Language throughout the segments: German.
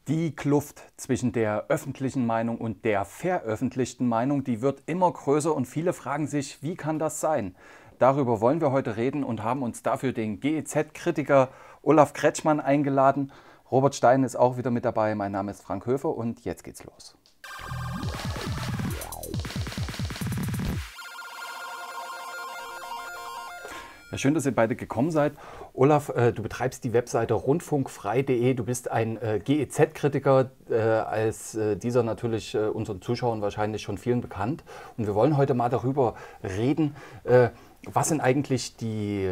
Die Kluft zwischen der öffentlichen Meinung und der veröffentlichten Meinung, die wird immer größer und viele fragen sich, wie kann das sein? Darüber wollen wir heute reden und haben uns dafür den GEZ-Kritiker Olaf Kretschmann eingeladen. Robert Stein ist auch wieder mit dabei. Mein Name ist Frank Höfer und jetzt geht's los. Ja, schön, dass ihr beide gekommen seid. Olaf, du betreibst die Webseite rundfunkfrei.de. Du bist ein GEZ-Kritiker, als dieser natürlich unseren Zuschauern wahrscheinlich schon vielen bekannt. Und wir wollen heute mal darüber reden, was sind eigentlich die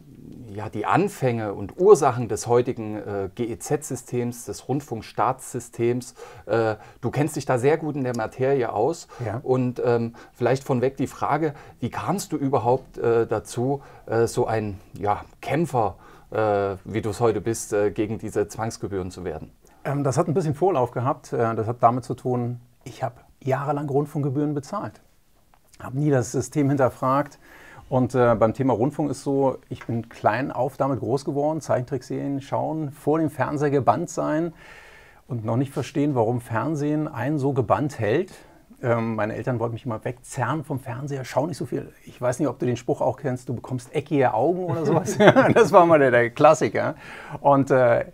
Anfänge und Ursachen des heutigen GEZ-Systems, des Rundfunkstaatssystems. Du kennst dich da sehr gut in der Materie aus. Ja. Und vielleicht vorweg die Frage, wie kamst du überhaupt dazu, so ein Kämpfer, wie du es heute bist, gegen diese Zwangsgebühren zu werden? Das hat ein bisschen Vorlauf gehabt. Das hat damit zu tun, ich habe jahrelang Rundfunkgebühren bezahlt. Habe nie das System hinterfragt. Und beim Thema Rundfunk ist so, ich bin klein auf damit groß geworden, Zeichentrickserien schauen, vor dem Fernseher gebannt sein und noch nicht verstehen, warum Fernsehen einen so gebannt hält. Meine Eltern wollten mich immer wegzerren vom Fernseher, schau nicht so viel. Ich weiß nicht, ob du den Spruch auch kennst, du bekommst eckige Augen oder sowas. Das war mal der Klassiker. Und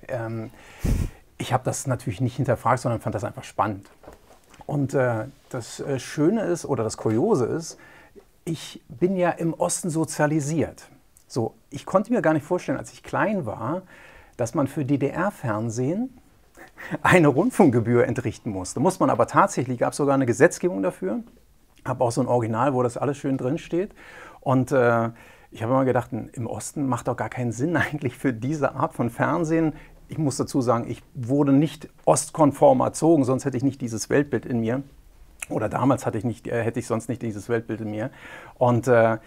ich habe das natürlich nicht hinterfragt, sondern fand das einfach spannend. Und das Schöne ist, oder das Kuriose ist, ich bin ja im Osten sozialisiert. So, ich konnte mir gar nicht vorstellen, als ich klein war, dass man für DDR-Fernsehen eine Rundfunkgebühr entrichten muss. Da muss man aber tatsächlich, gab es sogar eine Gesetzgebung dafür. Habe auch so ein Original, wo das alles schön drin steht. Und ich habe immer gedacht, im Osten macht doch gar keinen Sinn eigentlich für diese Art von Fernsehen. Ich muss dazu sagen, ich wurde nicht ostkonform erzogen, sonst hätte ich nicht dieses Weltbild in mir. Oder damals hätte ich sonst nicht dieses Weltbild in mir. Und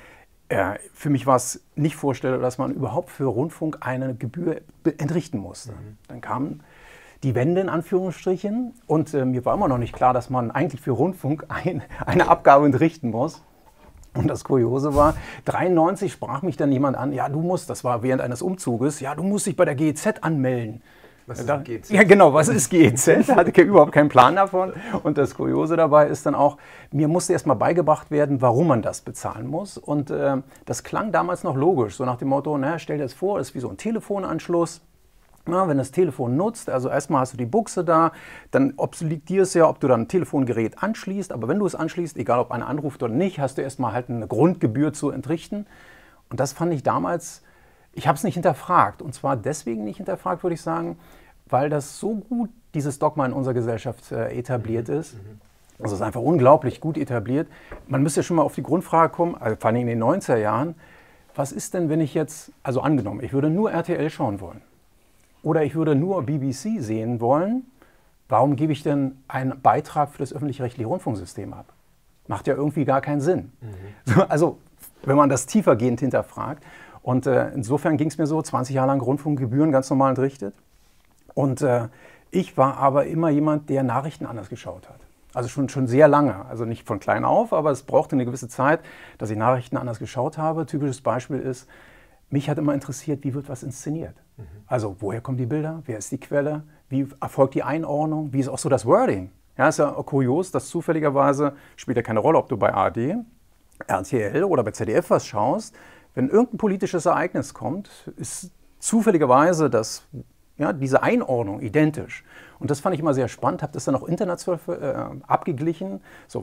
für mich war es nicht vorstellbar, dass man überhaupt für Rundfunk eine Gebühr entrichten musste. Dann kam die Wende in Anführungsstrichen und mir war immer noch nicht klar, dass man eigentlich für Rundfunk eine Abgabe entrichten muss. Und das Kuriose war, 1993 sprach mich dann jemand an, ja, das war während eines Umzuges, ja, du musst dich bei der GEZ anmelden. Was ist GEZ? Ja, genau, was ist GEZ? Da hatte ich überhaupt keinen Plan davon. Und das Kuriose dabei ist dann auch, mir musste erst mal beigebracht werden, warum man das bezahlen muss. Und das klang damals noch logisch, so nach dem Motto, stell dir das vor, das ist wie so ein Telefonanschluss. Na, wenn das Telefon nutzt, also erstmal hast du die Buchse da, dann obliegt dir es ja, ob du dann ein Telefongerät anschließt. Aber wenn du es anschließt, egal ob einer anruft oder nicht, hast du erstmal halt eine Grundgebühr zu entrichten. Und das fand ich damals, ich habe es nicht hinterfragt. Und zwar deswegen nicht hinterfragt, würde ich sagen, weil das so gut, dieses Dogma in unserer Gesellschaft etabliert ist. Also es ist einfach unglaublich gut etabliert. Man müsste ja schon mal auf die Grundfrage kommen, also vor allem in den 90er Jahren, was ist denn, wenn ich jetzt, also angenommen, ich würde nur RTL schauen wollen oder ich würde nur BBC sehen wollen, warum gebe ich denn einen Beitrag für das öffentlich-rechtliche Rundfunksystem ab? Macht ja irgendwie gar keinen Sinn. Also wenn man das tiefergehend hinterfragt. Und insofern ging es mir so, 20 Jahre lang Rundfunkgebühren ganz normal entrichtet. Und ich war aber immer jemand, der Nachrichten anders geschaut hat. Also schon sehr lange, also nicht von klein auf, aber es brauchte eine gewisse Zeit, dass ich Nachrichten anders geschaut habe. Typisches Beispiel ist, mich hat immer interessiert, wie wird was inszeniert. Also woher kommen die Bilder, wer ist die Quelle, wie erfolgt die Einordnung, wie ist auch so das Wording. Ja, ist ja kurios, dass zufälligerweise, spielt ja keine Rolle, ob du bei ARD, RTL oder bei ZDF was schaust, wenn irgendein politisches Ereignis kommt, ist zufälligerweise diese Einordnung identisch. Und das fand ich immer sehr spannend, habe das dann auch international abgeglichen.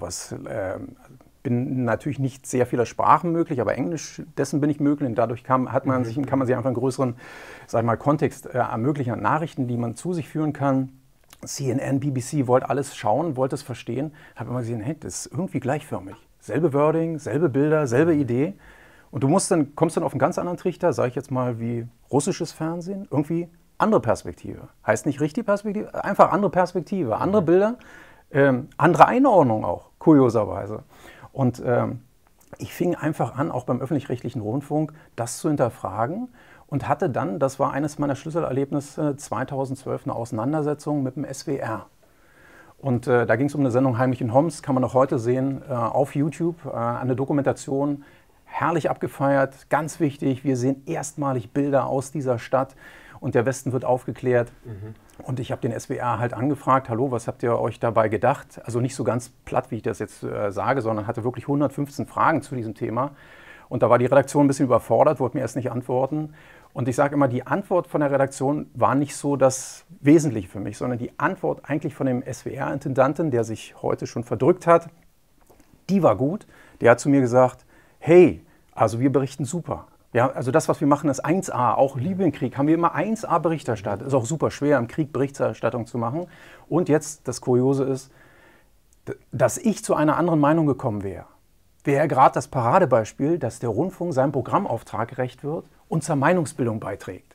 Bin natürlich nicht sehr vieler Sprachen möglich, aber Englisch, dessen bin ich möglich. Und dadurch kann man sich einfach einen größeren, Kontext ermöglichen an Nachrichten, die man zu sich führen kann. CNN, BBC, wollte alles schauen, wollte es verstehen. Habe immer gesehen, hey, das ist irgendwie gleichförmig. Selbe Wording, selbe Bilder, selbe Idee. Und du kommst dann auf einen ganz anderen Trichter, sage ich jetzt mal, wie russisches Fernsehen, irgendwie andere Perspektive. Heißt nicht richtig Perspektive, einfach andere Perspektive, andere Bilder, andere Einordnung auch, kurioserweise. Und ich fing einfach an, auch beim öffentlich-rechtlichen Rundfunk, das zu hinterfragen und hatte dann, das war eines meiner Schlüsselerlebnisse, 2012 eine Auseinandersetzung mit dem SWR. Und da ging es um eine Sendung Heimlich in Homs, kann man noch heute sehen, auf YouTube, eine Dokumentation, herrlich abgefeiert, ganz wichtig, wir sehen erstmalig Bilder aus dieser Stadt und der Westen wird aufgeklärt. Und ich habe den SWR halt angefragt, hallo, was habt ihr euch dabei gedacht? Also nicht so ganz platt, wie ich das jetzt sage, sondern hatte wirklich 115 Fragen zu diesem Thema. Und da war die Redaktion ein bisschen überfordert, wollte mir erst nicht antworten. Und ich sage immer, die Antwort von der Redaktion war nicht so das Wesentliche für mich, sondern die Antwort eigentlich von dem SWR-Intendanten, der sich heute schon verdrückt hat, die war gut. Der hat zu mir gesagt, hey, also wir berichten super. Ja, also das, was wir machen, ist 1A. Auch Liebe im Krieg haben wir immer 1A Berichterstattung. Ist auch super schwer, im Krieg Berichterstattung zu machen. Und jetzt, das Kuriose ist, dass ich zu einer anderen Meinung gekommen wäre gerade das Paradebeispiel, dass der Rundfunk seinem Programmauftrag gerecht wird und zur Meinungsbildung beiträgt.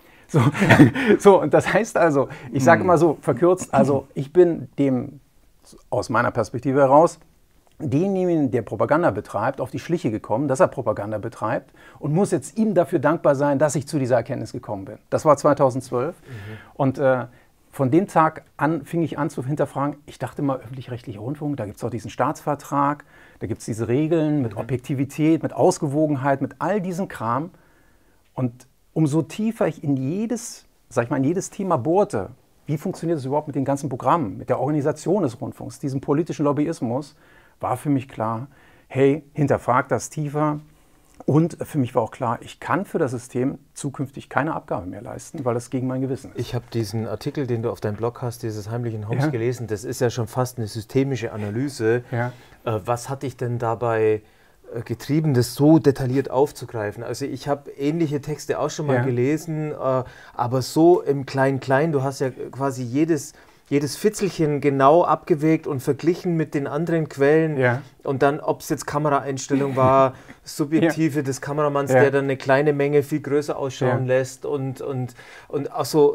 So, und das heißt also, ich sage immer so verkürzt, also ich bin dem, aus meiner Perspektive heraus, denjenigen, der Propaganda betreibt, auf die Schliche gekommen, dass er Propaganda betreibt und muss jetzt ihm dafür dankbar sein, dass ich zu dieser Erkenntnis gekommen bin. Das war 2012 und von dem Tag an fing ich an zu hinterfragen, ich dachte mal, öffentlich-rechtlicher Rundfunk, da gibt es auch diesen Staatsvertrag, da gibt es diese Regeln mit Objektivität, mit Ausgewogenheit, mit all diesem Kram. Und umso tiefer ich in jedes, sag ich mal, in jedes Thema bohrte, wie funktioniert es überhaupt mit den ganzen Programmen, mit der Organisation des Rundfunks, diesem politischen Lobbyismus, war für mich klar, hey, hinterfrag das tiefer. Und für mich war auch klar, ich kann für das System zukünftig keine Abgabe mehr leisten, weil das gegen mein Gewissen ist. Ich habe diesen Artikel, den du auf deinem Blog hast, dieses heimlichen Homs gelesen, das ist ja schon fast eine systemische Analyse. Ja. Was hat dich denn dabei getrieben, das so detailliert aufzugreifen? Also ich habe ähnliche Texte auch schon mal gelesen, aber so im Klein-Klein, du hast ja quasi jedes Fitzelchen genau abgewägt und verglichen mit den anderen Quellen und dann, ob es jetzt Kameraeinstellung war, Subjektive des Kameramanns, der dann eine kleine Menge viel größer ausschauen lässt und auch so,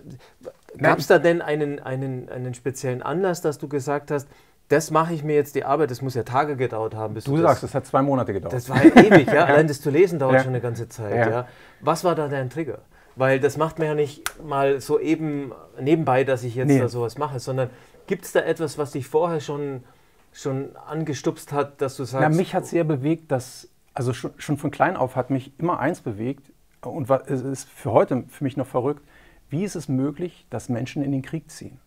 gab es da denn einen speziellen Anlass, dass du gesagt hast, das mache ich mir jetzt die Arbeit, das muss ja Tage gedauert haben. Bis du sagst, es hat 2 Monate gedauert. Das war ja ewig, allein das zu lesen dauert schon eine ganze Zeit. Ja. Was war da dein Trigger? Weil das macht man ja nicht mal so eben nebenbei, dass ich jetzt da sowas mache, sondern gibt es da etwas, was dich vorher schon angestupst hat, dass du sagst... Na, mich hat sehr bewegt, also schon von klein auf hat mich immer eins bewegt und es ist für heute für mich noch verrückt, wie ist es möglich, dass Menschen in den Krieg ziehen?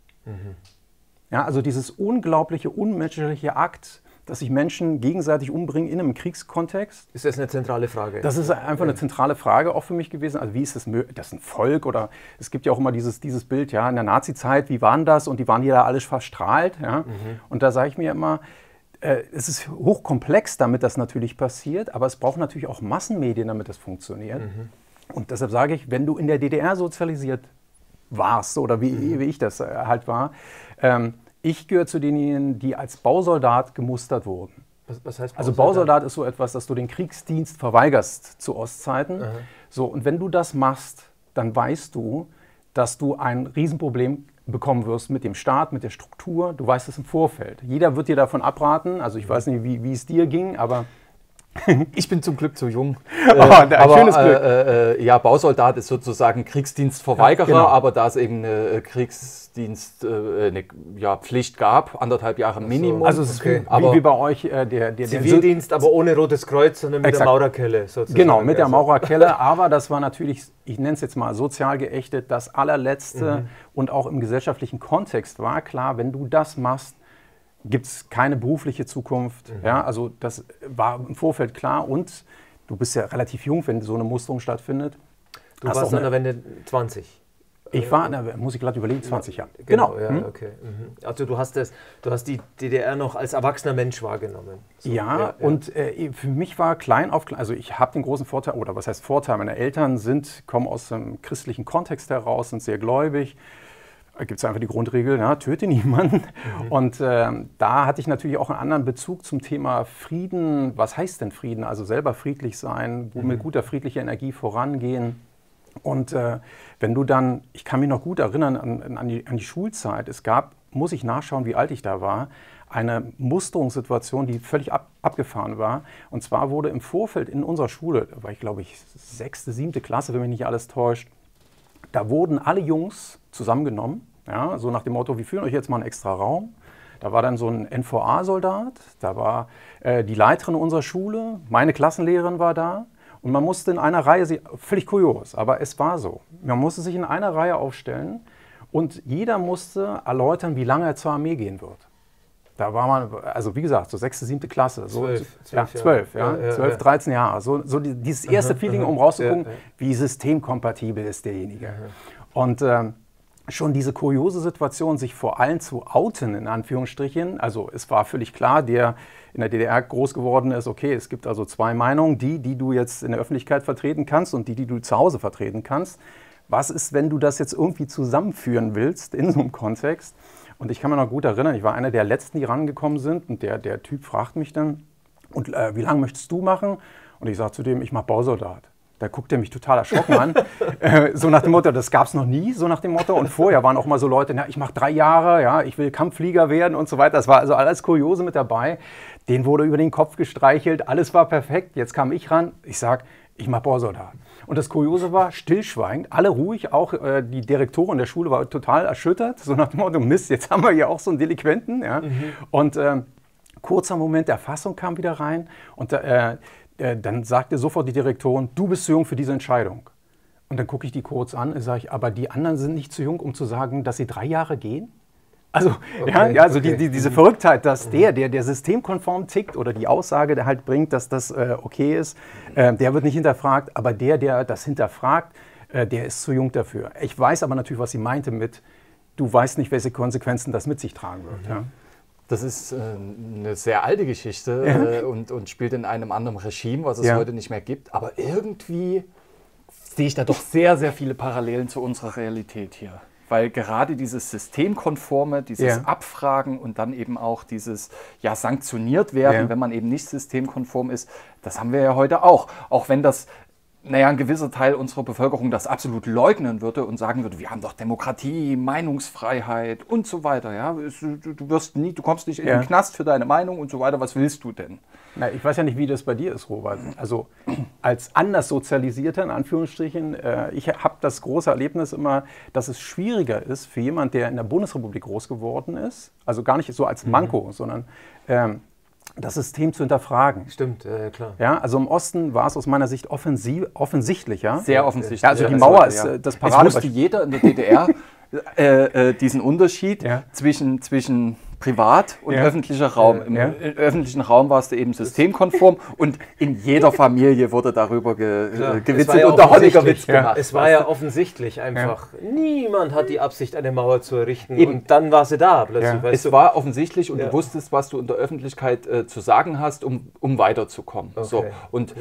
Ja, also dieses unglaubliche, unmenschliche Akt, dass sich Menschen gegenseitig umbringen in einem Kriegskontext. Ist das eine zentrale Frage? Das ist einfach eine zentrale Frage auch für mich gewesen. Also wie ist es möglich, das ist ein Volk oder es gibt ja auch immer dieses Bild, ja, in der Nazi-Zeit, wie waren das? Und die waren ja da alle verstrahlt. Ja? Und da sage ich mir immer, es ist hochkomplex, damit das natürlich passiert, aber es braucht natürlich auch Massenmedien, damit das funktioniert. Und deshalb sage ich, wenn du in der DDR sozialisiert warst oder wie ich das halt war, ich gehöre zu denjenigen, die als Bausoldat gemustert wurden. Was heißt Bausoldat? Also Bausoldat ist so etwas, dass du den Kriegsdienst verweigerst zu Ostzeiten. So, und wenn du das machst, dann weißt du, dass du ein Riesenproblem bekommen wirst mit dem Staat, mit der Struktur. Du weißt es im Vorfeld. Jeder wird dir davon abraten. Also ich weiß nicht, wie es dir ging, aber... Ich bin zum Glück zu jung. Aber schönes Glück. Ja, Bausoldat ist sozusagen Kriegsdienstverweigerer, aber da es eben eine Pflicht gab, 1,5 Jahre Minimum. Also es ist wie bei euch der Zivildienst, aber ohne Rotes Kreuz, sondern mit der Maurerkelle sozusagen. Genau, mit der Maurerkelle, aber das war natürlich, ich nenne es jetzt mal sozial geächtet, das allerletzte und auch im gesellschaftlichen Kontext war klar, wenn du das machst, gibt es keine berufliche Zukunft. Ja, also das war im Vorfeld klar und du bist ja relativ jung, wenn so eine Musterung stattfindet. Du warst an der Wende 20. Ich war, muss ich gerade überlegen, 20 Jahre. Genau. Ja, okay. Also du hast die DDR noch als erwachsener Mensch wahrgenommen. So, und für mich war klein auf klein, also ich habe den großen Vorteil, oder was heißt Vorteil, meine Eltern kommen aus einem christlichen Kontext heraus, sind sehr gläubig. Da gibt es einfach die Grundregel, töte niemanden. Und da hatte ich natürlich auch einen anderen Bezug zum Thema Frieden. Was heißt denn Frieden? Also selber friedlich sein, mit guter friedlicher Energie vorangehen. Und wenn du dann, ich kann mich noch gut erinnern an die Schulzeit, es gab, muss ich nachschauen, wie alt ich da war, eine Musterungssituation, die völlig abgefahren war. Und zwar wurde im Vorfeld in unserer Schule, da war ich glaube ich 6., 7. Klasse, wenn mich nicht alles täuscht, da wurden alle Jungs zusammengenommen, ja, so nach dem Motto, wir führen euch jetzt mal einen extra Raum. Da war dann so ein NVA-Soldat, da war die Leiterin unserer Schule, meine Klassenlehrerin war da und man musste in einer Reihe, völlig kurios, aber es war so, man musste sich in einer Reihe aufstellen Und jeder musste erläutern, wie lange er zur Armee gehen wird. Da war man, also wie gesagt, so 6., 7. Klasse. So, 12, 13 Jahre. So dieses erste Feeling, um rauszugucken, wie systemkompatibel ist derjenige. Und schon diese kuriose Situation, sich vor allen zu outen, in Anführungsstrichen. Also es war völlig klar, der in der DDR groß geworden ist, okay, es gibt also 2 Meinungen, die du jetzt in der Öffentlichkeit vertreten kannst und die du zu Hause vertreten kannst. Was ist, wenn du das jetzt irgendwie zusammenführen willst in so einem Kontext? Und ich kann mich noch gut erinnern, ich war einer der Letzten, die rangekommen sind und der Typ fragt mich dann, und wie lange möchtest du machen? Und ich sage zu dem, ich mache Bausoldat. Da guckt er mich total erschrocken an, so nach dem Motto, das gab es noch nie, so nach dem Motto. Und vorher waren auch mal so Leute, na, ich mache 3 Jahre, ja, ich will Kampfflieger werden und so weiter. Das war also alles Kuriose mit dabei. Den wurde über den Kopf gestreichelt, alles war perfekt. Jetzt kam ich ran, ich sage, ich mache Bausoldat. Und das Kuriose war, stillschweigend, alle ruhig, auch die Direktorin der Schule war total erschüttert, so nach dem Motto, Mist, jetzt haben wir hier auch so einen Delinquenten. Ja. Und kurzer Moment der Fassung kam wieder rein und dann sagte sofort die Direktorin, du bist zu jung für diese Entscheidung. Und dann gucke ich die kurz an und sage, aber die anderen sind nicht zu jung, um zu sagen, dass sie 3 Jahre gehen? Also, okay, also diese Verrücktheit, dass der systemkonform tickt oder die Aussage, der halt bringt, dass das okay ist, der wird nicht hinterfragt, aber der das hinterfragt, der ist zu jung dafür. Ich weiß aber natürlich, was sie meinte mit, du weißt nicht, welche Konsequenzen das mit sich tragen wird. Ja. Das ist eine sehr alte Geschichte und spielt in einem anderen Regime, was es heute nicht mehr gibt. Aber irgendwie sehe ich da doch sehr, sehr viele Parallelen zu unserer Realität hier. Weil gerade dieses Systemkonforme, dieses Abfragen und dann eben auch dieses sanktioniert werden, wenn man eben nicht systemkonform ist, das haben wir ja heute auch. Auch wenn das ein gewisser Teil unserer Bevölkerung das absolut leugnen würde und sagen würde, wir haben doch Demokratie, Meinungsfreiheit und so weiter. Ja? Du kommst nicht in den Knast für deine Meinung und so weiter. Was willst du denn? Na, ich weiß ja nicht, wie das bei dir ist, Robert. Also als anders Sozialisierter, in Anführungsstrichen, ich habe das große Erlebnis immer, dass es schwieriger ist für jemand, der in der Bundesrepublik groß geworden ist, also gar nicht so als Manko, sondern das System zu hinterfragen. Stimmt, klar. Ja, also im Osten war es aus meiner Sicht offensichtlicher. Sehr offensichtlich. Ja, also die Mauer ist das Paradebeispiel. Es wusste jeder in der DDR diesen Unterschied zwischen Privat- und öffentlicher Raum. Im öffentlichen Raum warst du eben systemkonform und in jeder Familie wurde darüber gewitzelt und der Honecker-Witz gemacht. Es war ja offensichtlich einfach. Niemand hat die Absicht, eine Mauer zu errichten eben. Und dann war sie da plötzlich. Es war offensichtlich und du wusstest, was du in der Öffentlichkeit zu sagen hast, um weiterzukommen. Okay. So. Und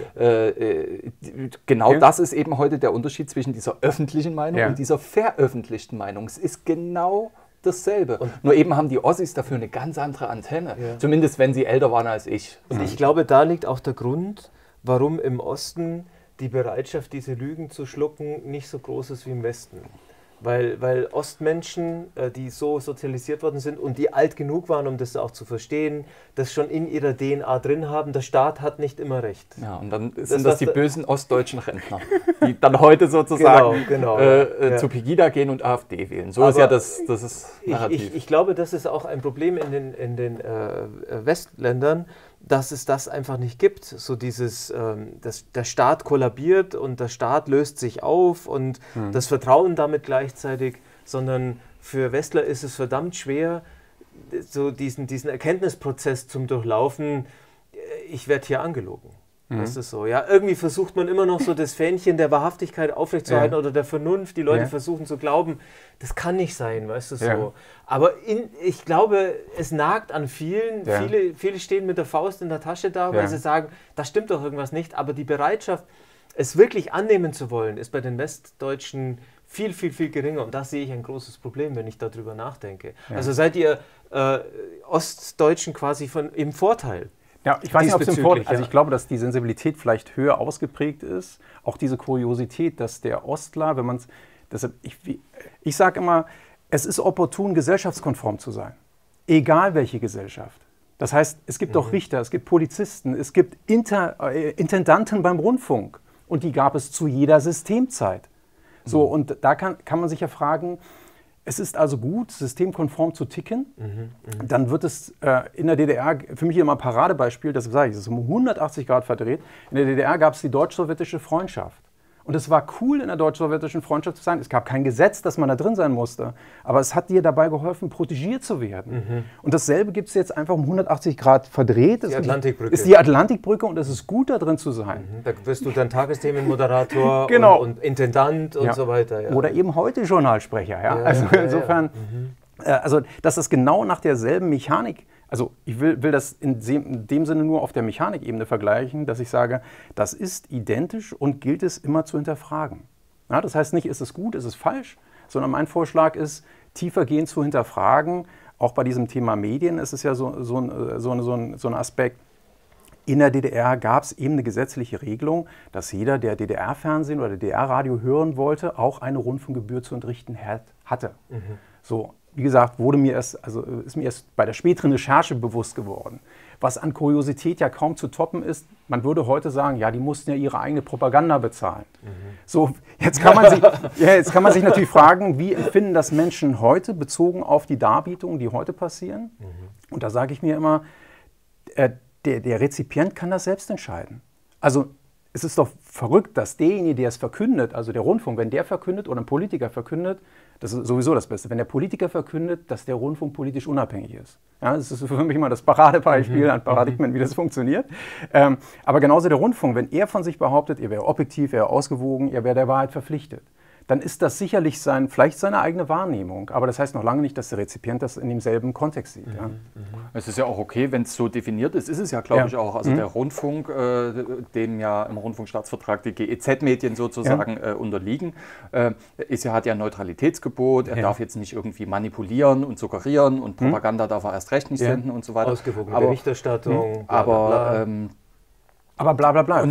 genau das ist eben heute der Unterschied zwischen dieser öffentlichen Meinung und dieser veröffentlichten Meinung. Es ist genau dasselbe. Und nur eben haben die Ossis dafür eine ganz andere Antenne. Zumindest wenn sie älter waren als ich. Und ich glaube, da liegt auch der Grund, warum im Osten die Bereitschaft, diese Lügen zu schlucken, nicht so groß ist wie im Westen. Weil Ostmenschen, die so sozialisiert worden sind und die alt genug waren, um das auch zu verstehen, das schon in ihrer DNA drin haben, der Staat hat nicht immer recht. Ja, und dann sind das die bösen ostdeutschen Rentner, die dann heute sozusagen zu Pegida gehen und AfD wählen. So ist ja das Narrativ. Ich glaube, das ist auch ein Problem in den Westländern, dass es das einfach nicht gibt. So dieses, der Staat kollabiert und der Staat löst sich auf und das Vertrauen damit gleichzeitig, sondern für Westler ist es verdammt schwer, so diesen Erkenntnisprozess zum Durchlaufen, ich werde hier angelogen. Das ist so. Ja, irgendwie versucht man immer noch so das Fähnchen der Wahrhaftigkeit aufrechtzuerhalten oder der Vernunft. Die Leute versuchen zu glauben, das kann nicht sein, weißt du so. Aber ich glaube, es nagt an vielen. Viele stehen mit der Faust in der Tasche da, weil sie sagen, da stimmt doch irgendwas nicht. Aber die Bereitschaft, es wirklich annehmen zu wollen, ist bei den Westdeutschen viel, viel, viel geringer. Und da sehe ich ein großes Problem, wenn ich darüber nachdenke. Also seid ihr Ostdeutschen quasi im Vorteil? Ja, ich weiß nicht, ob es im Vorteil ist. Also ich glaube, dass die Sensibilität vielleicht höher ausgeprägt ist. Auch diese Kuriosität, dass der Ostler, wenn man es... Ich sage immer, es ist opportun, gesellschaftskonform zu sein. Egal welche Gesellschaft. Das heißt, es gibt auch Richter, es gibt Polizisten, es gibt Intendanten beim Rundfunk. Und die gab es zu jeder Systemzeit. So, und da kann man sich ja fragen, es ist also gut, systemkonform zu ticken. Dann wird es in der DDR, für mich immer ein Paradebeispiel, das sage ich, das ist um 180 Grad verdreht. In der DDR gab es die deutsch-sowjetische Freundschaft. Und es war cool, in der deutsch-sowjetischen Freundschaft zu sein. Es gab kein Gesetz, dass man da drin sein musste. Aber es hat dir dabei geholfen, protegiert zu werden. Und dasselbe gibt es jetzt einfach um 180 Grad verdreht. Die Atlantikbrücke. Ist die Atlantikbrücke und es ist gut, da drin zu sein. Da wirst du dann Tagesthemenmoderator Genau. und Intendant und so weiter. Ja. Oder eben heute Journalsprecher. Ja? Also insofern, also dass das genau nach derselben Mechanik, also ich will das in dem Sinne nur auf der Mechanikebene vergleichen, dass ich sage, das ist identisch und gilt es immer zu hinterfragen. Ja, das heißt nicht, ist es gut, ist es falsch, sondern mein Vorschlag ist, tiefergehend zu hinterfragen. Auch bei diesem Thema Medien ist es ja so ein Aspekt. In der DDR gab es eben eine gesetzliche Regelung, dass jeder, der DDR-Fernsehen oder DDR-Radio hören wollte, auch eine Rundfunkgebühr zu entrichten hatte. So, wie gesagt, ist mir erst bei der späteren Recherche bewusst geworden. Was an Kuriosität ja kaum zu toppen ist, man würde heute sagen, ja, die mussten ja ihre eigene Propaganda bezahlen. So, jetzt kann man sich natürlich fragen, wie empfinden das Menschen heute, bezogen auf die Darbietungen, die heute passieren? Und da sage ich mir immer, der Rezipient kann das selbst entscheiden. Also es ist doch verrückt, dass derjenige, der es verkündet, also der Rundfunk, wenn der verkündet oder ein Politiker verkündet, das ist sowieso das Beste, wenn der Politiker verkündet, dass der Rundfunk politisch unabhängig ist. Ja, das ist für mich immer das Paradebeispiel an Paradigmen, wie das funktioniert. Aber genauso der Rundfunk, wenn er von sich behauptet, er wäre objektiv, er wäre ausgewogen, er wäre der Wahrheit verpflichtet, dann ist das sicherlich vielleicht seine eigene Wahrnehmung. Aber das heißt noch lange nicht, dass der Rezipient das in demselben Kontext sieht. Ja. Es ist ja auch okay, wenn es so definiert ist. Ist es ja, glaube ich, auch. Also der Rundfunk, dem ja im Rundfunkstaatsvertrag die GEZ-Medien sozusagen unterliegen, hat ja ein Neutralitätsgebot. Er darf jetzt nicht irgendwie manipulieren und suggerieren und Propaganda darf er erst recht nicht senden und so weiter. Ausgewogene Berichterstattung, bla, bla, bla. Aber bla bla bla. Und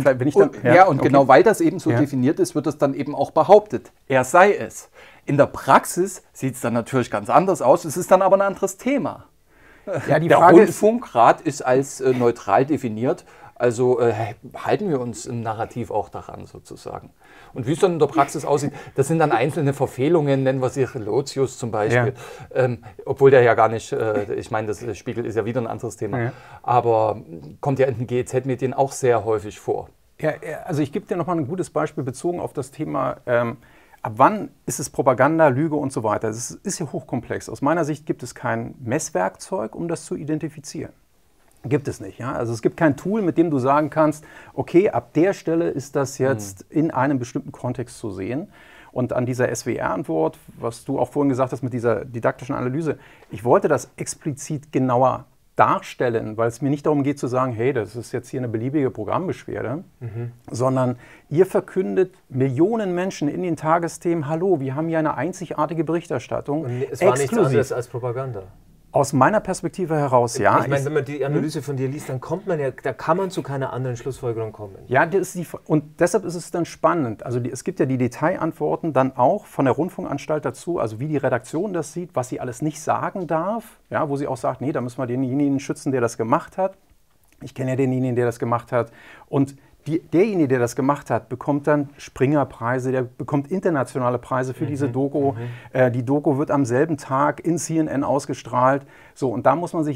genau weil das eben so definiert ist, wird es dann eben auch behauptet, er sei es. In der Praxis sieht es dann natürlich ganz anders aus, es ist dann aber ein anderes Thema. Ja, die der Frage Rundfunkrat ist als neutral definiert, also halten wir uns im Narrativ auch daran sozusagen. Und wie es dann in der Praxis aussieht, das sind dann einzelne Verfehlungen, nennen wir sie Relotius zum Beispiel, obwohl der ja gar nicht, ich meine, das Spiegel ist ja wieder ein anderes Thema, aber kommt ja in den GEZ-Medien auch sehr häufig vor. Ja, also ich gebe dir nochmal ein gutes Beispiel bezogen auf das Thema, ab wann ist es Propaganda, Lüge und so weiter. Das ist ja hochkomplex. Aus meiner Sicht gibt es kein Messwerkzeug, um das zu identifizieren. Gibt es nicht. Ja? Also es gibt kein Tool, mit dem du sagen kannst, okay, ab der Stelle ist das jetzt in einem bestimmten Kontext zu sehen. Und an dieser SWR-Antwort, was du auch vorhin gesagt hast mit dieser didaktischen Analyse, ich wollte das explizit genauer darstellen, weil es mir nicht darum geht zu sagen, hey, das ist jetzt hier eine beliebige Programmbeschwerde, sondern ihr verkündet Millionen Menschen in den Tagesthemen, hallo, wir haben hier eine einzigartige Berichterstattung. Und es war nichts anderes als Propaganda. Aus meiner Perspektive heraus, ja. Ich meine, wenn man die Analyse von dir liest, dann da kann man zu keiner anderen Schlussfolgerung kommen. Ja, und deshalb ist es dann spannend. Also es gibt ja die Detailantworten dann auch von der Rundfunkanstalt dazu, also wie die Redaktion das sieht, was sie alles nicht sagen darf, ja, wo sie auch sagt, nee, da müssen wir denjenigen schützen, der das gemacht hat. Ich kenne ja denjenigen, der das gemacht hat. Und derjenige, der das gemacht hat, bekommt dann Springer-Preise, der bekommt internationale Preise für diese Doku. Die Doku wird am selben Tag in CNN ausgestrahlt. So, und da muss man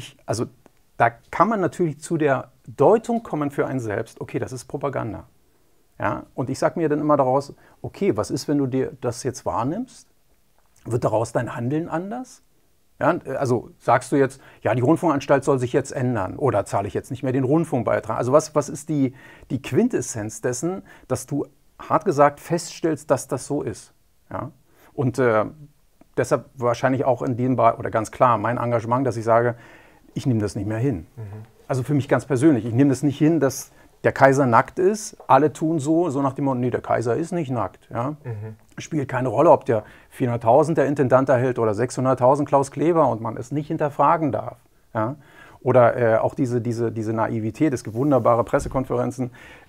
da kann man natürlich zu der Deutung kommen für einen selbst, okay, das ist Propaganda. Ja? Und ich sage mir dann immer daraus, okay, was ist, wenn du dir das jetzt wahrnimmst? Wird daraus dein Handeln anders? Ja, also sagst du jetzt, ja, die Rundfunkanstalt soll sich jetzt ändern oder zahle ich jetzt nicht mehr den Rundfunkbeitrag? Also was ist die Quintessenz dessen, dass du hart gesagt feststellst, dass das so ist? Ja? Und deshalb wahrscheinlich auch in dem oder ganz klar mein Engagement, dass ich sage, ich nehme das nicht mehr hin. Also für mich ganz persönlich, ich nehme das nicht hin, dass der Kaiser nackt ist, alle tun so nach dem Motto, nee, der Kaiser ist nicht nackt. Ja? Spielt keine Rolle, ob der 400.000 der Intendant erhält oder 600.000 Klaus Kleber und man es nicht hinterfragen darf. Ja? Oder auch diese Naivität, es gibt wunderbare Pressekonferenzen,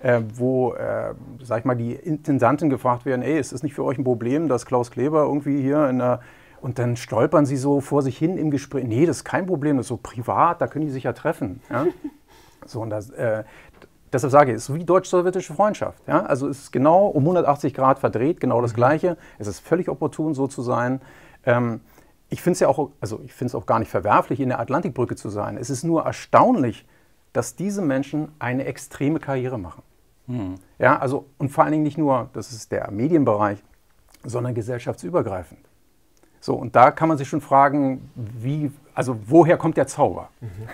wo, sag ich mal, die Intendanten gefragt werden, ey, ist es nicht für euch ein Problem, dass Klaus Kleber irgendwie hier und dann stolpern sie so vor sich hin im Gespräch, nee, das ist kein Problem, das ist so privat, da können die sich ja treffen. Ja? So, und deshalb sage ich, es ist wie deutsch-sowjetische Freundschaft. Ja? Also es ist genau um 180 Grad verdreht, genau das Gleiche. Es ist völlig opportun, so zu sein. Ich finde es ja auch, auch gar nicht verwerflich, in der Atlantikbrücke zu sein. Es ist nur erstaunlich, dass diese Menschen eine extreme Karriere machen. Ja, also, und vor allen Dingen nicht nur, das ist der Medienbereich, sondern gesellschaftsübergreifend. So, und da kann man sich schon fragen, woher kommt der Zauber?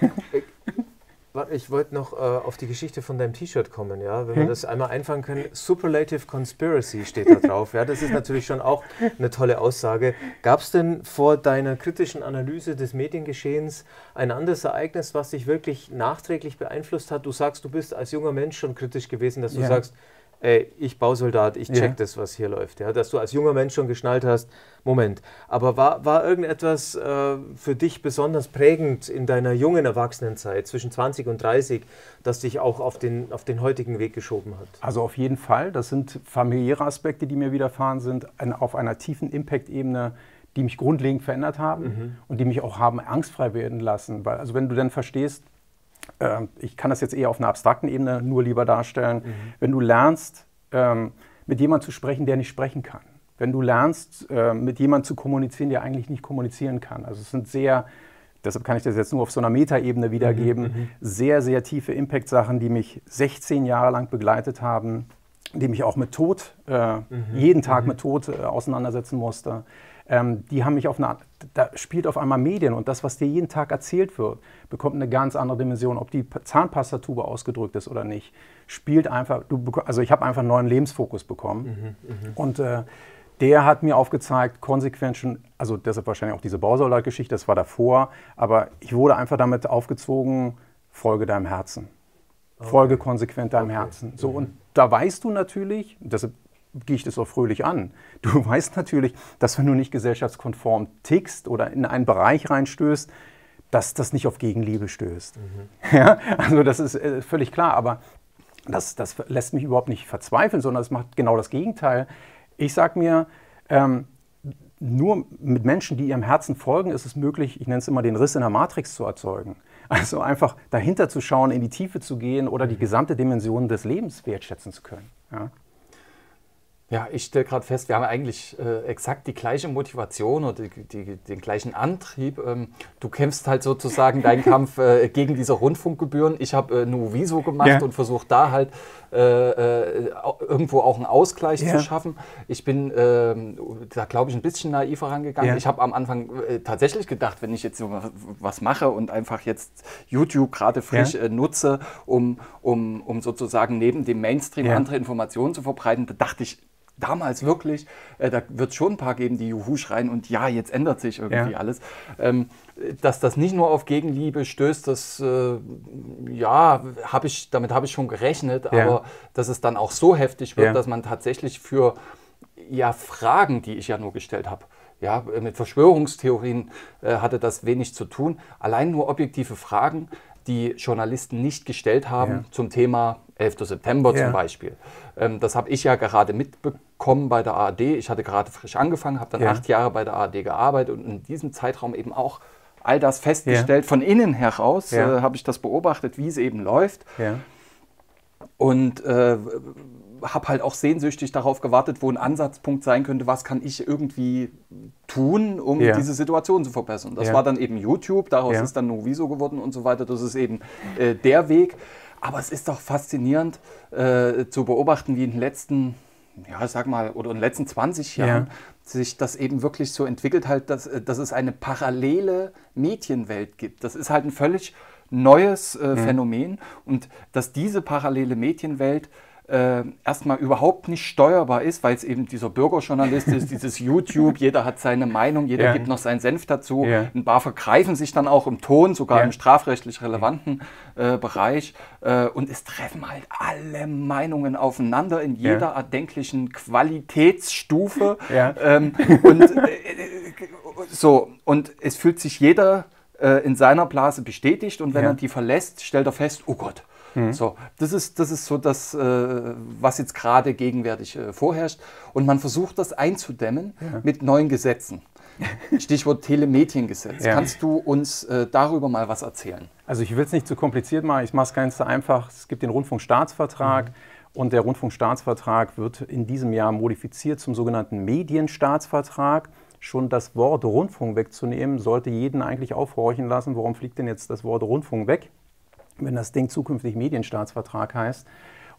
Ich wollte noch auf die Geschichte von deinem T-Shirt kommen, ja, wenn wir das einmal einfangen können. Superlative Conspiracy steht da drauf, ja, das ist natürlich schon auch eine tolle Aussage. Gab es denn vor deiner kritischen Analyse des Mediengeschehens ein anderes Ereignis, was dich wirklich nachträglich beeinflusst hat? Du sagst, du bist als junger Mensch schon kritisch gewesen, dass du sagst, ey, ich Bausoldat, ich check das, was hier läuft. Ja? Dass du als junger Mensch schon geschnallt hast, Moment, aber war irgendetwas für dich besonders prägend in deiner jungen Erwachsenenzeit, zwischen 20 und 30, das dich auch auf den heutigen Weg geschoben hat? Also auf jeden Fall, das sind familiäre Aspekte, die mir widerfahren sind, auf einer tiefen Impact-Ebene, die mich grundlegend verändert haben und die mich auch haben angstfrei werden lassen. Weil, also wenn du dann verstehst, ich kann das jetzt eher auf einer abstrakten Ebene nur lieber darstellen, wenn du lernst, mit jemandem zu sprechen, der nicht sprechen kann. Wenn du lernst, mit jemandem zu kommunizieren, der eigentlich nicht kommunizieren kann. Also es sind deshalb kann ich das jetzt nur auf so einer Metaebene wiedergeben, sehr, sehr tiefe Impact-Sachen, die mich 16 Jahre lang begleitet haben, die mich auch mit Tod, jeden Tag mit Tod auseinandersetzen musste. Die haben mich da spielt auf einmal Medien und das, was dir jeden Tag erzählt wird, bekommt eine ganz andere Dimension. Ob die Zahnpastatube ausgedrückt ist oder nicht, spielt einfach, also ich habe einfach einen neuen Lebensfokus bekommen. Und der hat mir aufgezeigt, konsequent schon, also deshalb wahrscheinlich auch diese Bausoldat-Geschichte, das war davor, aber ich wurde einfach damit aufgezogen, folge deinem Herzen. Folge konsequent deinem Herzen. So, und da weißt du natürlich, deshalb gehe ich das auch fröhlich an. Du weißt natürlich, dass wenn du nicht gesellschaftskonform tickst oder in einen Bereich reinstößt, dass das nicht auf Gegenliebe stößt. Ja, also das ist völlig klar, aber das lässt mich überhaupt nicht verzweifeln, sondern es macht genau das Gegenteil. Ich sage mir, nur mit Menschen, die ihrem Herzen folgen, ist es möglich, ich nenne es immer den Riss in der Matrix zu erzeugen. Also einfach dahinter zu schauen, in die Tiefe zu gehen oder die gesamte Dimension des Lebens wertschätzen zu können. Ja. Ja, ich stelle gerade fest, wir haben eigentlich exakt die gleiche Motivation oder den gleichen Antrieb. Du kämpfst halt sozusagen deinen Kampf gegen diese Rundfunkgebühren. Ich habe Nuoviso gemacht und versuche da halt irgendwo auch einen Ausgleich zu schaffen. Ich bin da, glaube ich, ein bisschen naiv herangegangen. Ich habe am Anfang tatsächlich gedacht, wenn ich jetzt so was mache und einfach jetzt YouTube gerade frisch nutze, um sozusagen neben dem Mainstream andere Informationen zu verbreiten, da dachte ich, damals wirklich, da wird es schon ein paar geben, die Juhu schreien und ja, jetzt ändert sich irgendwie alles. Dass das nicht nur auf Gegenliebe stößt, damit habe ich schon gerechnet, aber dass es dann auch so heftig wird, dass man tatsächlich für Fragen, die ich ja nur gestellt habe, mit Verschwörungstheorien hatte das wenig zu tun, allein nur objektive Fragen, die Journalisten nicht gestellt haben zum Thema 11. September zum Beispiel. Das habe ich ja gerade mitbekommen bei der ARD. Ich hatte gerade frisch angefangen, habe dann 8 Jahre bei der ARD gearbeitet und in diesem Zeitraum eben auch all das festgestellt. Von innen heraus habe ich das beobachtet, wie es eben läuft. Und habe halt auch sehnsüchtig darauf gewartet, wo ein Ansatzpunkt sein könnte, was kann ich irgendwie tun, um diese Situation zu verbessern. Das war dann eben YouTube, daraus ist dann Nuoviso geworden und so weiter. Das ist eben der Weg. Aber es ist doch faszinierend zu beobachten, wie in den letzten, oder in den letzten 20 Jahren sich das eben wirklich so entwickelt hat, dass es eine parallele Medienwelt gibt. Das ist halt ein völlig neues Phänomen und dass diese parallele Medienwelt erstmal überhaupt nicht steuerbar ist, weil es eben dieser Bürgerjournalist ist, dieses YouTube, jeder hat seine Meinung, jeder gibt noch seinen Senf dazu. Ein paar vergreifen sich dann auch im Ton, sogar im strafrechtlich relevanten Bereich. Und es treffen halt alle Meinungen aufeinander in jeder erdenklichen Qualitätsstufe. Und es fühlt sich jeder in seiner Blase bestätigt und wenn er die verlässt, stellt er fest, oh Gott. So, das ist so das, was jetzt gerade gegenwärtig vorherrscht. Und man versucht das einzudämmen mit neuen Gesetzen. Stichwort Telemediengesetz. Kannst du uns darüber mal was erzählen? Also ich will es nicht zu kompliziert machen, ich mache es ganz einfach. Es gibt den Rundfunkstaatsvertrag und der Rundfunkstaatsvertrag wird in diesem Jahr modifiziert zum sogenannten Medienstaatsvertrag. Schon das Wort Rundfunk wegzunehmen, sollte jeden eigentlich aufhorchen lassen. Warum fliegt denn jetzt das Wort Rundfunk weg, wenn das Ding zukünftig Medienstaatsvertrag heißt?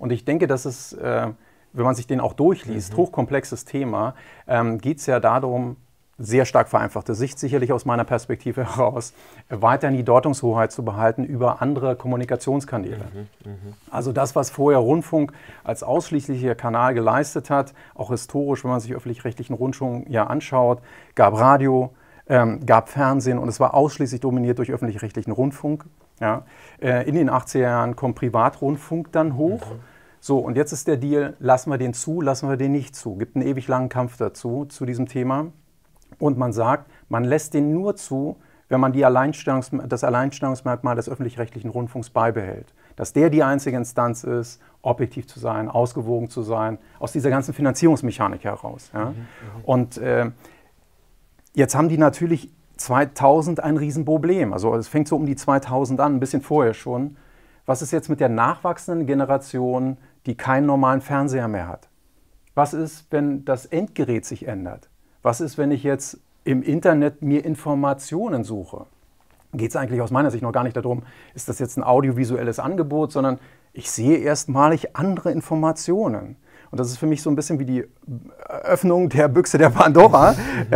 Und ich denke, dass es, wenn man sich den auch durchliest, hochkomplexes Thema, geht es ja darum, sehr stark vereinfachte Sicht, sicherlich aus meiner Perspektive heraus, weiterhin die Deutungshoheit zu behalten über andere Kommunikationskanäle. Also das, was vorher Rundfunk als ausschließlicher Kanal geleistet hat, auch historisch, wenn man sich öffentlich-rechtlichen Rundfunk ja anschaut, gab Radio, gab Fernsehen und es war ausschließlich dominiert durch öffentlich-rechtlichen Rundfunk. Ja. In den 80er Jahren kommt Privatrundfunk dann hoch. So, und jetzt ist der Deal, lassen wir den zu, lassen wir den nicht zu. Gibt einen ewig langen Kampf dazu, zu diesem Thema. Und man sagt, man lässt den nur zu, wenn man das Alleinstellungsmerkmal des öffentlich-rechtlichen Rundfunks beibehält. Dass der die einzige Instanz ist, objektiv zu sein, ausgewogen zu sein, aus dieser ganzen Finanzierungsmechanik heraus. Ja? Und jetzt haben die natürlich 2000 ein Riesenproblem. Also es fängt so um die 2000 an, ein bisschen vorher schon. Was ist jetzt mit der nachwachsenden Generation, die keinen normalen Fernseher mehr hat? Was ist, wenn das Endgerät sich ändert? Was ist, wenn ich jetzt im Internet mir Informationen suche? Geht es eigentlich aus meiner Sicht noch gar nicht darum, ist das jetzt ein audiovisuelles Angebot, sondern ich sehe erstmalig andere Informationen. Und das ist für mich so ein bisschen wie die Öffnung der Büchse der Pandora.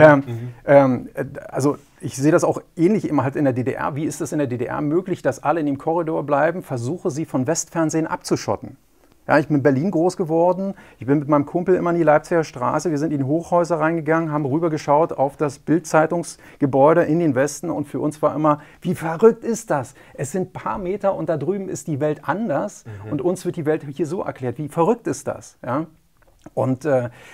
Also ich sehe das auch ähnlich immer halt in der DDR. Wie ist es in der DDR möglich, dass alle in dem Korridor bleiben, versuche sie von Westfernsehen abzuschotten? Ja, ich bin in Berlin groß geworden, ich bin mit meinem Kumpel immer in die Leipziger Straße, wir sind in die Hochhäuser reingegangen, haben rübergeschaut auf das Bild-Zeitungsgebäude in den Westen und für uns war immer, wie verrückt ist das? Es sind ein paar Meter und da drüben ist die Welt anders und uns wird die Welt hier so erklärt, wie verrückt ist das? Ja? Und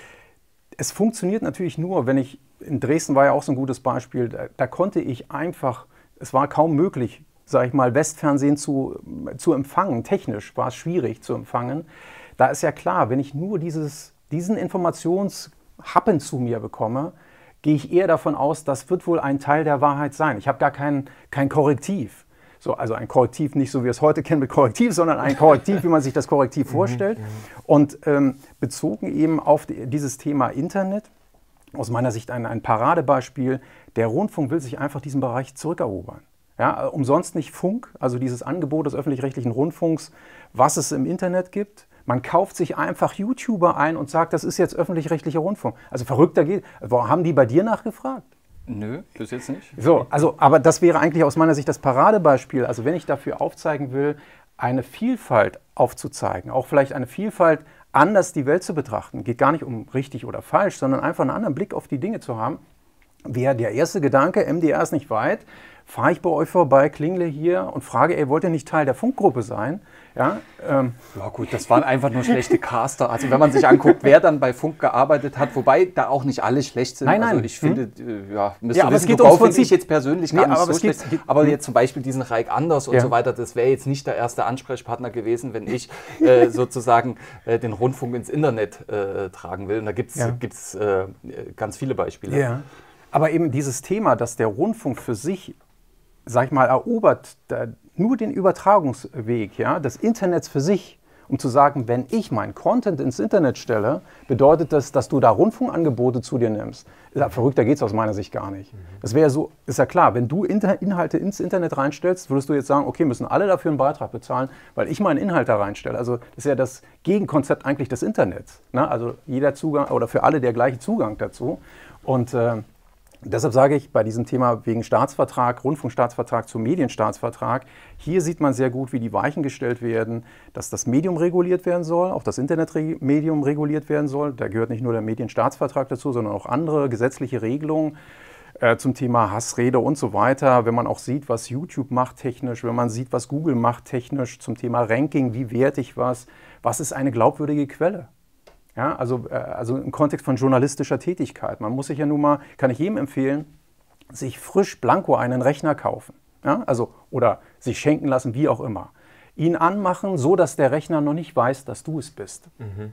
es funktioniert natürlich nur, wenn ich, in Dresden war ja auch so ein gutes Beispiel, da konnte ich einfach, es war kaum möglich, sage ich mal, Westfernsehen zu empfangen. Technisch war es schwierig zu empfangen. Da ist ja klar, wenn ich nur diesen Informationshappen zu mir bekomme, gehe ich eher davon aus, das wird wohl ein Teil der Wahrheit sein. Ich habe gar kein Korrektiv. So, also ein Korrektiv nicht so, wie wir es heute kennen mit Korrektiv, sondern ein Korrektiv, wie man sich das Korrektiv vorstellt. Und bezogen eben auf dieses Thema Internet, aus meiner Sicht ein Paradebeispiel, der Rundfunk will sich einfach diesen Bereich zurückerobern. Ja, umsonst nicht Funk, also dieses Angebot des öffentlich-rechtlichen Rundfunks, was es im Internet gibt. Man kauft sich einfach YouTuber ein und sagt, das ist jetzt öffentlich-rechtlicher Rundfunk. Also verrückter geht. Haben die bei dir nachgefragt? Nö, bis jetzt nicht. So, also, aber das wäre eigentlich aus meiner Sicht das Paradebeispiel. Also wenn ich dafür aufzeigen will, eine Vielfalt aufzuzeigen, auch vielleicht eine Vielfalt anders die Welt zu betrachten, geht gar nicht um richtig oder falsch, sondern einfach einen anderen Blick auf die Dinge zu haben, wäre der erste Gedanke, MDR ist nicht weit, fahre ich bei euch vorbei, klingle hier und frage, ey, wollt ihr nicht Teil der Funkgruppe sein? Ja, ja gut, das waren einfach nur schlechte Caster. Also wenn man sich anguckt, wer dann bei Funk gearbeitet hat, wobei da auch nicht alle schlecht sind. Nein, nein. Also ich finde, ja, aber es geht ums Prinzip. Finde ich jetzt persönlich gar nicht so schlecht. Aber jetzt zum Beispiel diesen Raik Anders und so weiter, das wäre jetzt nicht der erste Ansprechpartner gewesen, wenn ich sozusagen den Rundfunk ins Internet tragen will. Und da gibt es ganz viele Beispiele. Ja. Aber eben dieses Thema, dass der Rundfunk für sich, sag ich mal, erobert, nur den Übertragungsweg des Internets für sich, um zu sagen, wenn ich meinen Content ins Internet stelle, bedeutet das, dass du da Rundfunkangebote zu dir nimmst. Verrückter geht es aus meiner Sicht gar nicht. Das wäre so, ist ja klar, wenn du Inhalte ins Internet reinstellst, würdest du jetzt sagen, okay, müssen alle dafür einen Beitrag bezahlen, weil ich meinen Inhalt da reinstelle. Also das ist ja das Gegenkonzept eigentlich des Internets. Ne? Also jeder Zugang oder für alle der gleiche Zugang dazu. Und deshalb sage ich bei diesem Thema wegen Staatsvertrag, Rundfunkstaatsvertrag zum Medienstaatsvertrag, hier sieht man sehr gut, wie die Weichen gestellt werden, dass das Medium reguliert werden soll, auch das Internetmedium reguliert werden soll. Da gehört nicht nur der Medienstaatsvertrag dazu, sondern auch andere gesetzliche Regelungen zum Thema Hassrede und so weiter. Wenn man auch sieht, was YouTube macht technisch, wenn man sieht, was Google macht technisch zum Thema Ranking, wie werte ich was ist eine glaubwürdige Quelle? Ja, also im Kontext von journalistischer Tätigkeit. Man muss sich ja nun mal, kann ich jedem empfehlen, sich frisch blanko einen Rechner kaufen. Ja, also, oder sich schenken lassen, wie auch immer. Ihn anmachen, so dass der Rechner noch nicht weiß, dass du es bist.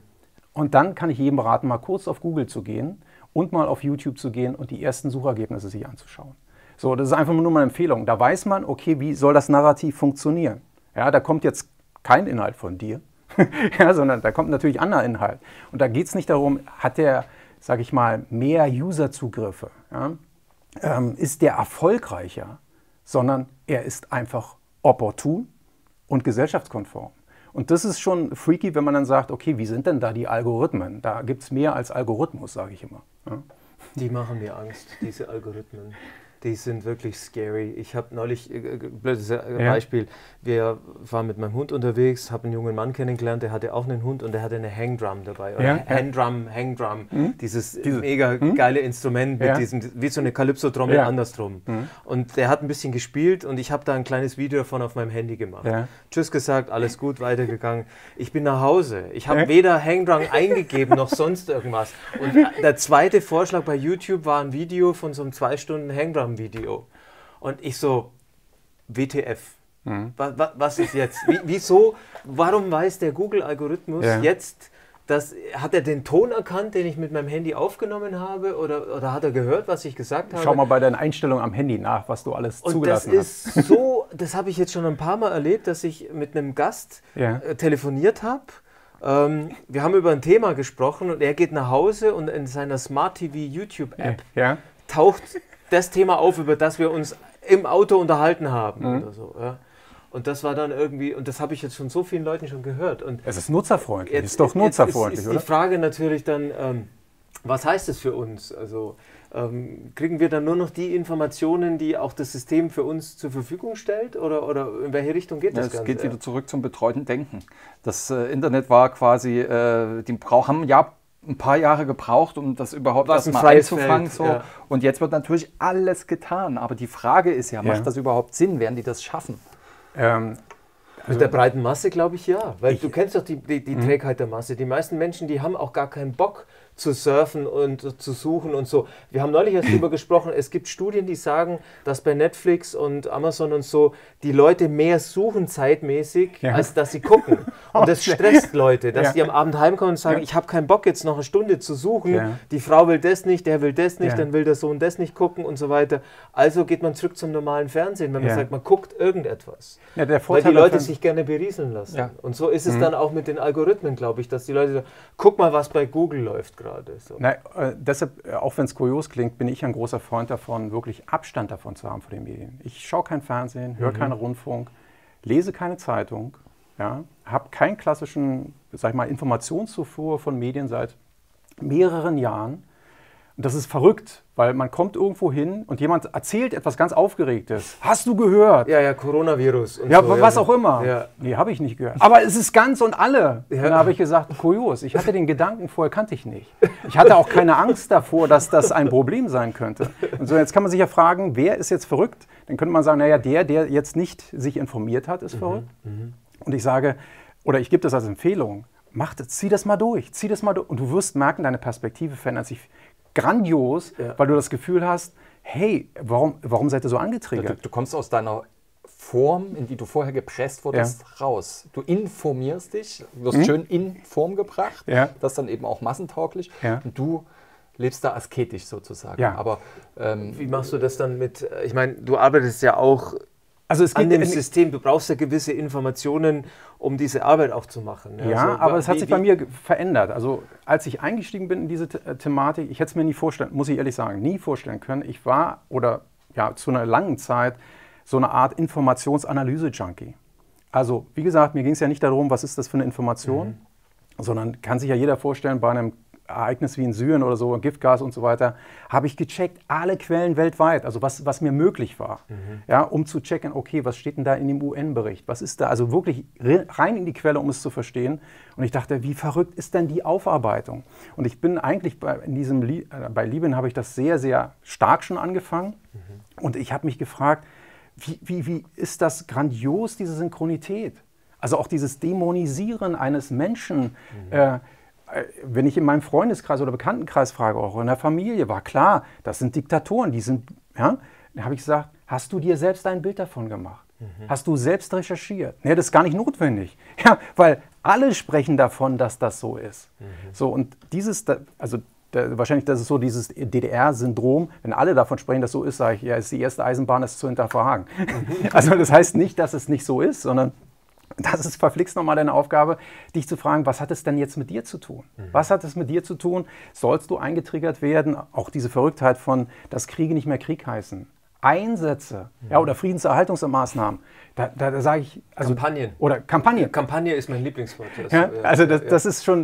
Und dann kann ich jedem raten, mal kurz auf Google zu gehen und mal auf YouTube zu gehen und die ersten Suchergebnisse sich anzuschauen. So, das ist einfach nur mal eine Empfehlung. Da weiß man, okay, wie soll das Narrativ funktionieren? Ja, da kommt jetzt kein Inhalt von dir. Ja, sondern da kommt natürlich anderer Inhalt. Und da geht es nicht darum, hat der, sage ich mal, mehr User-Zugriffe, ist der erfolgreicher, sondern er ist einfach opportun und gesellschaftskonform. Und das ist schon freaky, wenn man dann sagt, okay, wie sind denn da die Algorithmen? Da gibt es mehr als Algorithmus, sage ich immer. Ja? Die machen mir Angst, diese Algorithmen. Die sind wirklich scary. Ich habe neulich, blödes Beispiel, wir waren mit meinem Hund unterwegs, habe einen jungen Mann kennengelernt, der hatte auch einen Hund und der hatte eine Hangdrum dabei. Oder Hangdrum, dieses mega geile Instrument mit diesem, wie so eine Calypso-Trommel andersrum. Und der hat ein bisschen gespielt und ich habe da ein kleines Video davon auf meinem Handy gemacht. Tschüss gesagt, alles gut, weitergegangen. Ich bin nach Hause. Ich habe weder Hangdrum eingegeben noch sonst irgendwas. Und der zweite Vorschlag bei YouTube war ein Video von so einem 2 Stunden Hangdrum-Video. Und ich so, WTF. Was ist jetzt? Wieso? Warum weiß der Google-Algorithmus jetzt, hat er den Ton erkannt, den ich mit meinem Handy aufgenommen habe? Oder hat er gehört, was ich gesagt habe? Schau mal bei deinen Einstellungen am Handy nach, was du alles zugelassen hast. Das ist so, das habe ich jetzt schon ein paar Mal erlebt, dass ich mit einem Gast telefoniert habe. Wir haben über ein Thema gesprochen und er geht nach Hause und in seiner Smart TV YouTube-App taucht das Thema auf, über das wir uns im Auto unterhalten haben oder so. Ja. Und das war dann irgendwie, und das habe ich jetzt von so vielen Leuten schon gehört. Und es ist nutzerfreundlich, es ist doch nutzerfreundlich, oder? Die Frage natürlich dann, was heißt das für uns? Also kriegen wir dann nur noch die Informationen, die auch das System für uns zur Verfügung stellt? Oder in welche Richtung geht das Ganze? Es geht wieder zurück zum betreuten Denken. Das Internet war quasi, haben ja ein paar Jahre gebraucht, um das überhaupt erstmal einzufangen. So. Ja. Und jetzt wird natürlich alles getan. Aber die Frage ist ja, macht das überhaupt Sinn? Werden die das schaffen? Mit der breiten Masse glaube ich ja. Weil du kennst doch die Trägheit der Masse. Die meisten Menschen, die haben auch gar keinen Bock zu surfen und zu suchen und so. Wir haben neulich erst darüber gesprochen, es gibt Studien, die sagen, dass bei Netflix und Amazon und so die Leute mehr suchen zeitmäßig, als dass sie gucken. Und das stresst Leute, dass die am Abend heimkommen und sagen, ich habe keinen Bock jetzt noch eine Stunde zu suchen, die Frau will das nicht, der will das nicht, dann will der Sohn das nicht gucken und so weiter. Also geht man zurück zum normalen Fernsehen, wenn man sagt, man guckt irgendetwas. Weil die Leute sich gerne berieseln lassen. Ja. Und so ist es dann auch mit den Algorithmen, glaube ich, dass die Leute sagen, guck mal, was bei Google läuft gerade. So. Deshalb, auch wenn es kurios klingt, bin ich ein großer Freund davon, wirklich Abstand davon zu haben von den Medien. Ich schaue kein Fernsehen, höre keinen Rundfunk, lese keine Zeitung, habe keinen klassischen, sag ich mal, Informationszufuhr von Medien seit mehreren Jahren. Und das ist verrückt, weil man kommt irgendwo hin und jemand erzählt etwas ganz Aufgeregtes. Hast du gehört? Ja, Coronavirus. Und ja, so, was auch immer. Ja. Nee, habe ich nicht gehört. Aber es ist ganz und alle. Ja. Dann habe ich gesagt, kurios. Ich hatte den Gedanken vorher, kannte ich nicht. Ich hatte auch keine Angst davor, dass das ein Problem sein könnte. Und so, jetzt kann man sich ja fragen, wer ist jetzt verrückt? Dann könnte man sagen, naja, der jetzt nicht sich informiert hat, ist verrückt. Und ich sage, oder ich gebe das als Empfehlung, zieh das mal durch. Und du wirst merken, deine Perspektive verändert sich grandios, weil du das Gefühl hast, hey, warum seid ihr so angetriggert? Du kommst aus deiner Form, in die du vorher gepresst wurdest, raus. Du informierst dich, wirst schön in Form gebracht, das dann eben auch massentauglich und du lebst da asketisch sozusagen. Ja. Aber wie machst du das dann mit, ich meine, du arbeitest ja auch es an dem System, du brauchst ja gewisse Informationen, um diese Arbeit auch zu machen. Ja, also, aber es hat sich bei mir verändert. Also als ich eingestiegen bin in diese Thematik, ich hätte es mir nie vorstellen, muss ich ehrlich sagen, nie vorstellen können. Ich war, zu einer langen Zeit, so eine Art Informationsanalyse-Junkie. Also wie gesagt, mir ging es ja nicht darum, was ist das für eine Information, sondern kann sich ja jeder vorstellen, bei einem Ereignis wie in Syrien oder so, Giftgas und so weiter, habe ich gecheckt, alle Quellen weltweit, also was mir möglich war, um zu checken, okay, was steht denn da in dem UN-Bericht, was ist da, also wirklich rein in die Quelle, um es zu verstehen. Und ich dachte, wie verrückt ist denn die Aufarbeitung? Und ich bin eigentlich bei Libyen habe ich das sehr, sehr stark schon angefangen und ich habe mich gefragt, wie ist das grandios, diese Synchronität? Also auch dieses Dämonisieren eines Menschen, wenn ich in meinem Freundeskreis oder Bekanntenkreis frage, auch in der Familie, war klar, das sind Diktatoren, dann habe ich gesagt, hast du dir selbst ein Bild davon gemacht? Hast du selbst recherchiert? Nee, das ist gar nicht notwendig. Ja, weil alle sprechen davon, dass das so ist. So, und wahrscheinlich das ist so dieses DDR-Syndrom, wenn alle davon sprechen, dass so ist, sage ich, ja, ist die erste Eisenbahn, das ist zu hinterfragen. Also das heißt nicht, dass es nicht so ist, sondern das ist verflixt nochmal deine Aufgabe, dich zu fragen, was hat es denn jetzt mit dir zu tun? Was hat es mit dir zu tun? Sollst du eingetriggert werden? Auch diese Verrücktheit von, dass Kriege nicht mehr Krieg heißen. einsetze, ja, oder Friedenserhaltungsmaßnahmen, da sage ich... Also, Kampagnen. Oder Kampagnen. Kampagne ist mein Lieblingswort. Das ist schon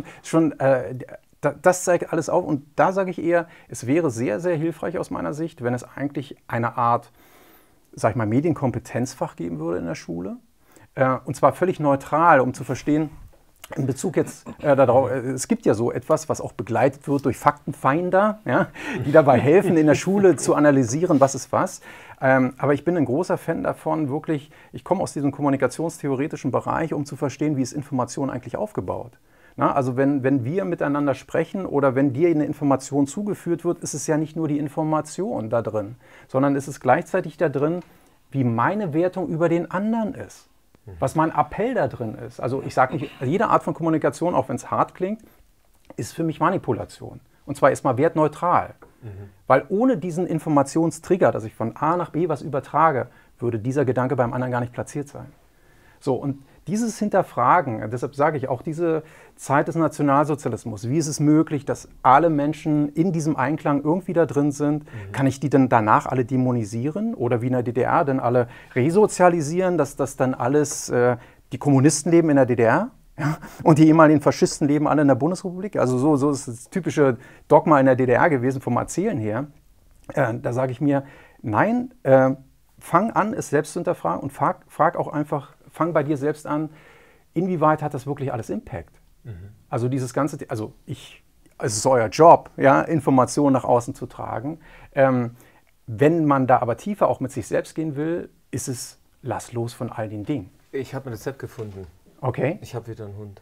das zeigt alles auf. Und da sage ich eher, es wäre sehr, sehr hilfreich aus meiner Sicht, wenn es eigentlich eine Art, sag ich mal, Medienkompetenzfach geben würde in der Schule. Und zwar völlig neutral, um zu verstehen, in Bezug jetzt darauf, es gibt ja so etwas, was auch begleitet wird durch Faktenfinder, ja, die dabei helfen, in der Schule zu analysieren, was ist was. Aber ich bin ein großer Fan davon, wirklich, ich komme aus diesem kommunikationstheoretischen Bereich, um zu verstehen, wie ist Information eigentlich aufgebaut. Na, also wenn wir miteinander sprechen oder wenn dir eine Information zugeführt wird, ist es ja nicht nur die Information da drin, sondern es ist gleichzeitig da drin, wie meine Wertung über den anderen ist. Was mein Appell da drin ist. Also ich sage nicht, jede Art von Kommunikation, auch wenn es hart klingt, ist für mich Manipulation. Und zwar erstmal wertneutral. Weil ohne diesen Informationstrigger, dass ich von A nach B was übertrage, würde dieser Gedanke beim anderen gar nicht platziert sein. So, und dieses Hinterfragen, deshalb sage ich auch diese Zeit des Nationalsozialismus, wie ist es möglich, dass alle Menschen in diesem Einklang irgendwie da drin sind? Kann ich die dann danach alle dämonisieren oder wie in der DDR dann alle resozialisieren, dass das dann alles, die Kommunisten leben in der DDR? Ja, und die ehemaligen Faschisten leben alle in der Bundesrepublik. Also so ist das typische Dogma in der DDR gewesen vom Erzählen her. Da sage ich mir, nein, fang an, es selbst zu hinterfragen und frag auch einfach, fang bei dir selbst an, inwieweit hat das wirklich alles Impact? Also dieses ganze, es ist euer Job, ja, Informationen nach außen zu tragen. Wenn man da aber tiefer auch mit sich selbst gehen will, ist es, lass los von all den Dingen. Ich habe ein Rezept gefunden. Okay. Ich habe wieder einen Hund.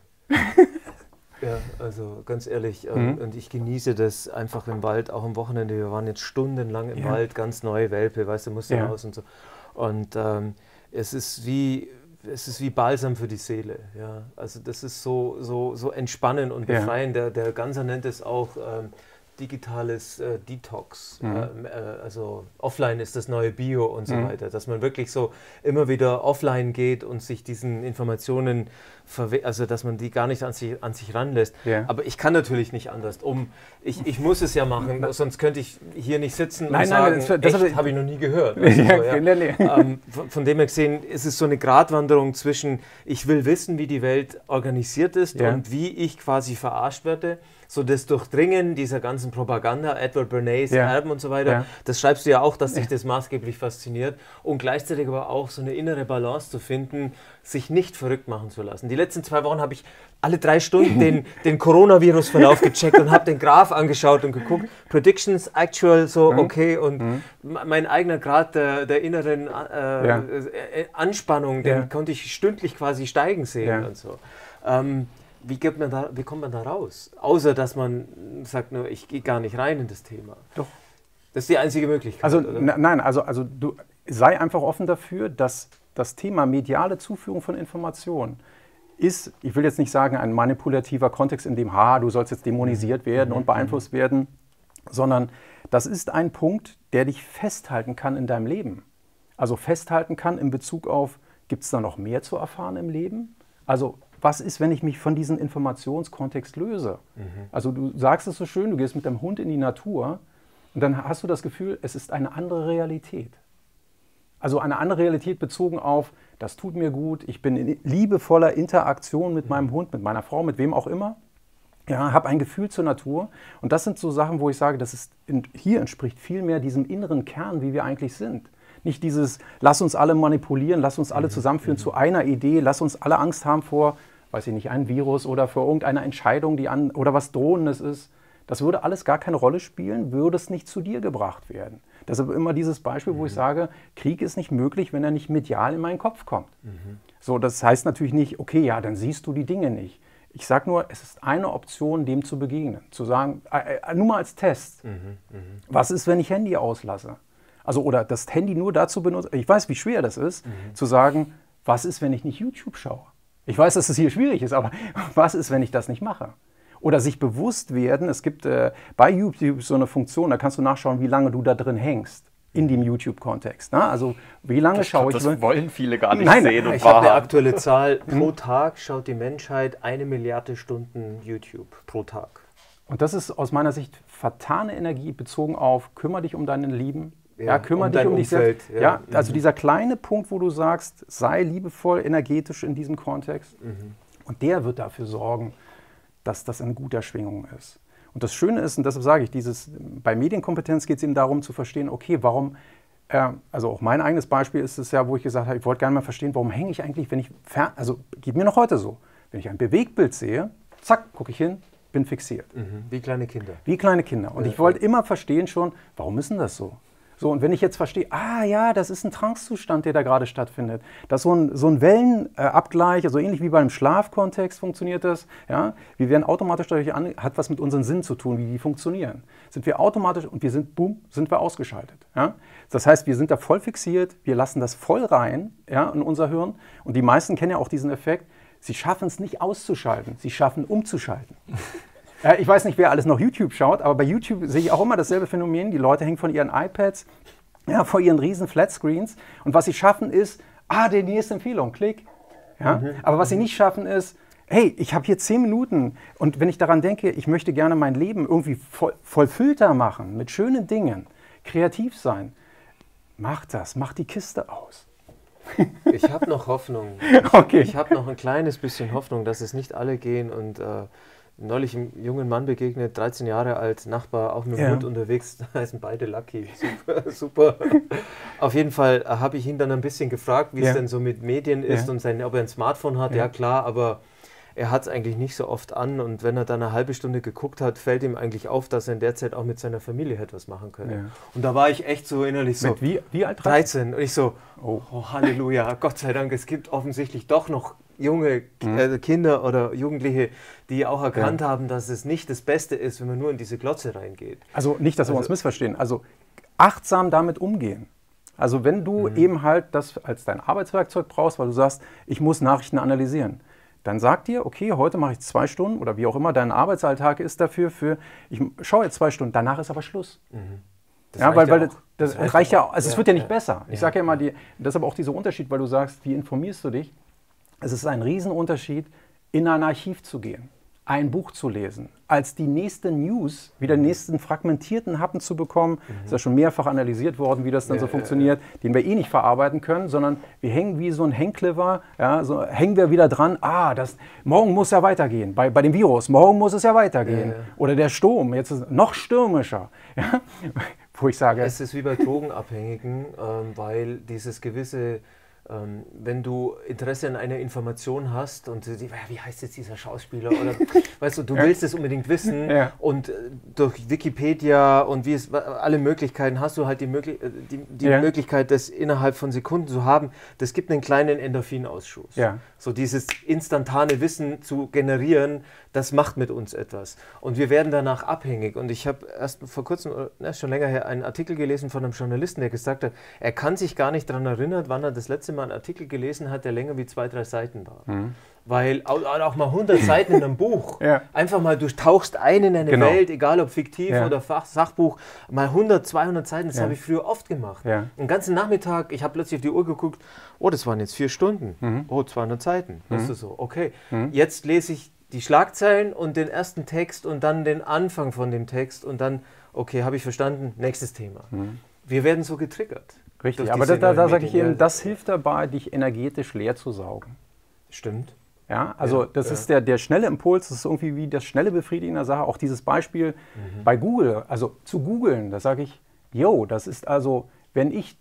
Ja, also ganz ehrlich, und ich genieße das einfach im Wald, auch am Wochenende. Wir waren jetzt stundenlang im Wald, ganz neue Welpe, weißt du, musste raus und so. Und es ist wie Balsam für die Seele. Ja. Also das ist so entspannend und befreiend. Der Ganser nennt es auch digitales Detox. Also offline ist das neue Bio und so weiter. Dass man wirklich so immer wieder offline geht und sich diesen Informationen, also dass man die gar nicht an sich ranlässt. Yeah. Aber ich kann natürlich nicht anders. Ich muss es ja machen, sonst könnte ich hier nicht sitzen und sagen, das habe ich noch nie gehört. Also von dem her gesehen ist es so eine Gratwanderung zwischen, ich will wissen, wie die Welt organisiert ist und wie ich quasi verarscht werde. So das Durchdringen dieser ganzen Propaganda, Edward Bernays Erben und so weiter, das schreibst du ja auch, dass dich das maßgeblich fasziniert und gleichzeitig aber auch so eine innere Balance zu finden, sich nicht verrückt machen zu lassen. Die letzten 2 Wochen habe ich alle 3 Stunden den Coronavirus-Verlauf gecheckt und habe den Graph angeschaut und geguckt, Predictions, Actual, so okay und mein eigener Grad der inneren Anspannung, den konnte ich stündlich quasi steigen sehen und so. Wie kommt man da raus? Außer, dass man sagt, nur, ich gehe gar nicht rein in das Thema. Doch. Das ist die einzige Möglichkeit, also, nein, also du sei einfach offen dafür, dass das Thema mediale Zuführung von Informationen ist, ich will jetzt nicht sagen, ein manipulativer Kontext, in dem, du sollst jetzt dämonisiert werden und beeinflusst werden, sondern das ist ein Punkt, der dich festhalten kann in deinem Leben. Also festhalten kann in Bezug auf, gibt es da noch mehr zu erfahren im Leben? Also was ist, wenn ich mich von diesem Informationskontext löse? Also du sagst es so schön, du gehst mit deinem Hund in die Natur und dann hast du das Gefühl, es ist eine andere Realität. Also eine andere Realität bezogen auf, das tut mir gut, ich bin in liebevoller Interaktion mit meinem Hund, mit meiner Frau, mit wem auch immer. Ja, habe ein Gefühl zur Natur und das sind so Sachen, wo ich sage, hier entspricht viel mehr diesem inneren Kern, wie wir eigentlich sind. Nicht dieses, lass uns alle manipulieren, lass uns alle zusammenführen zu einer Idee, lass uns alle Angst haben vor, weiß ich nicht, einem Virus oder vor irgendeiner Entscheidung, oder was Drohendes ist. Das würde alles gar keine Rolle spielen, würde es nicht zu dir gebracht werden. Deshalb immer dieses Beispiel, wo ich sage, Krieg ist nicht möglich, wenn er nicht medial in meinen Kopf kommt. So, das heißt natürlich nicht, okay, ja, dann siehst du die Dinge nicht. Ich sage nur, es ist eine Option, dem zu begegnen. Zu sagen, nur mal als Test, was ist, wenn ich Handy auslasse? Also, oder das Handy nur dazu benutze, ich weiß, wie schwer das ist, zu sagen, was ist, wenn ich nicht YouTube schaue? Ich weiß, dass es hier schwierig ist, aber was ist, wenn ich das nicht mache? Oder sich bewusst werden, es gibt bei YouTube so eine Funktion, da kannst du nachschauen, wie lange du da drin hängst, in dem YouTube-Kontext. Ne? Also, wie lange schaue ich... Das wollen viele gar nicht sehen. Ich habe eine aktuelle Zahl, pro Tag schaut die Menschheit 1 Milliarde Stunden YouTube pro Tag. Und das ist aus meiner Sicht vertane Energie bezogen auf, kümmere dich um deinen Lieben, Ja, kümmere dich um dich selbst. Ja, also dieser kleine Punkt, wo du sagst, sei liebevoll, energetisch in diesem Kontext. Und der wird dafür sorgen, dass das in guter Schwingung ist. Und das Schöne ist, und deshalb sage ich, bei Medienkompetenz geht es eben darum zu verstehen, okay, warum, also auch mein eigenes Beispiel ist es ja, wo ich gesagt habe, ich wollte gerne mal verstehen, warum hänge ich eigentlich, wenn ich, also geht mir noch heute so, wenn ich ein Bewegtbild sehe, zack, gucke ich hin, bin fixiert. Wie kleine Kinder. Wie kleine Kinder. Und ich wollte immer verstehen schon, warum ist denn das so? So, und wenn ich jetzt verstehe, das ist ein Trancezustand, der da gerade stattfindet. Das ist so ein Wellenabgleich, also ähnlich wie beim Schlafkontext funktioniert das. Ja? Wir werden automatisch dadurch hat was mit unseren Sinnen zu tun, wie die funktionieren. Sind wir automatisch und sind wir ausgeschaltet. Ja? Das heißt, wir sind da voll fixiert, wir lassen das voll rein, ja, in unser Hirn. Und die meisten kennen ja auch diesen Effekt, sie schaffen es nicht auszuschalten, sie schaffen umzuschalten. Ich weiß nicht, wer alles noch YouTube schaut, aber bei YouTube sehe ich auch immer dasselbe Phänomen. Die Leute hängen von ihren iPads, vor ihren riesen Flatscreens. Und was sie schaffen ist, die nächste Empfehlung, klick. Ja? Aber was sie nicht schaffen ist, hey, ich habe hier 10 Minuten und wenn ich daran denke, ich möchte gerne mein Leben irgendwie voll Filter machen, mit schönen Dingen, kreativ sein, mach das, mach die Kiste aus. Ich habe noch Hoffnung. Ich habe noch ein kleines bisschen Hoffnung, dass es nicht alle gehen und neulich einem jungen Mann begegnet, 13 Jahre alt, Nachbar, auch mit dem Hund unterwegs, da heißen beide Lucky. Super, super. Auf jeden Fall habe ich ihn dann ein bisschen gefragt, wie es denn so mit Medien ist und ob er ein Smartphone hat. Ja klar, aber er hat es eigentlich nicht so oft an und wenn er dann eine halbe Stunde geguckt hat, fällt ihm eigentlich auf, dass er in der Zeit auch mit seiner Familie etwas machen könnte. Ja. Und da war ich echt so innerlich so, wie alt? 13. Und ich so, oh Halleluja, Gott sei Dank, es gibt offensichtlich doch noch junge Kinder oder Jugendliche, die auch erkannt haben, dass es nicht das Beste ist, wenn man nur in diese Glotze reingeht. Also nicht, dass wir uns missverstehen, also achtsam damit umgehen. Also wenn du eben halt das als dein Arbeitswerkzeug brauchst, weil du sagst, ich muss Nachrichten analysieren, dann sag dir, okay, heute mache ich 2 Stunden oder wie auch immer dein Arbeitsalltag ist dafür, ich schaue jetzt 2 Stunden, danach ist aber Schluss. Das reicht ja, also es wird ja nicht besser. Ich sage ja immer, deshalb auch dieser Unterschied, weil du sagst, wie informierst du dich? Es ist ein Riesenunterschied, in ein Archiv zu gehen, ein Buch zu lesen, als die nächste News, wieder den nächsten fragmentierten Happen zu bekommen. Ist ja schon mehrfach analysiert worden, wie das dann so funktioniert, den wir nicht verarbeiten können, sondern wir hängen wie so ein Hängcliver, so hängen wir wieder dran, morgen muss ja weitergehen, bei dem Virus, morgen muss es ja weitergehen. Oder der Sturm, jetzt ist es noch stürmischer. Ja? Wo ich sage, es ist wie bei Drogenabhängigen, weil dieses gewisse wenn du Interesse an einer Information hast und wie heißt jetzt dieser Schauspieler oder weißt du, du willst es unbedingt wissen und durch Wikipedia und alle Möglichkeiten hast du halt die Möglichkeit, das innerhalb von Sekunden zu haben. Das gibt einen kleinen Endorphinausschuss. So dieses instantane Wissen zu generieren, das macht mit uns etwas. Und wir werden danach abhängig. Und ich habe erst vor kurzem, schon länger her, einen Artikel gelesen von einem Journalisten, der gesagt hat, er kann sich gar nicht daran erinnern, wann er das letzte Mal einen Artikel gelesen hat, der länger wie 2, 3 Seiten war. Weil auch mal 100 Seiten in einem Buch, einfach mal, du tauchst ein in eine Welt, egal ob fiktiv oder Sachbuch, mal 100, 200 Seiten, das habe ich früher oft gemacht. Den ganzen Nachmittag, ich habe plötzlich auf die Uhr geguckt, das waren jetzt 4 Stunden, 200 Seiten, weißt du so, okay. Jetzt lese ich die Schlagzeilen und den ersten Text und dann den Anfang von dem Text und dann, okay, habe ich verstanden, nächstes Thema. Wir werden so getriggert. Richtig, aber da sage ich eben, das hilft dabei, dich energetisch leer zu saugen. Stimmt. Ja, also das ist der schnelle Impuls, das ist irgendwie wie das schnelle Befriedigen der Sache. Auch dieses Beispiel bei Google, also zu googeln, da sage ich, das ist also, wenn ich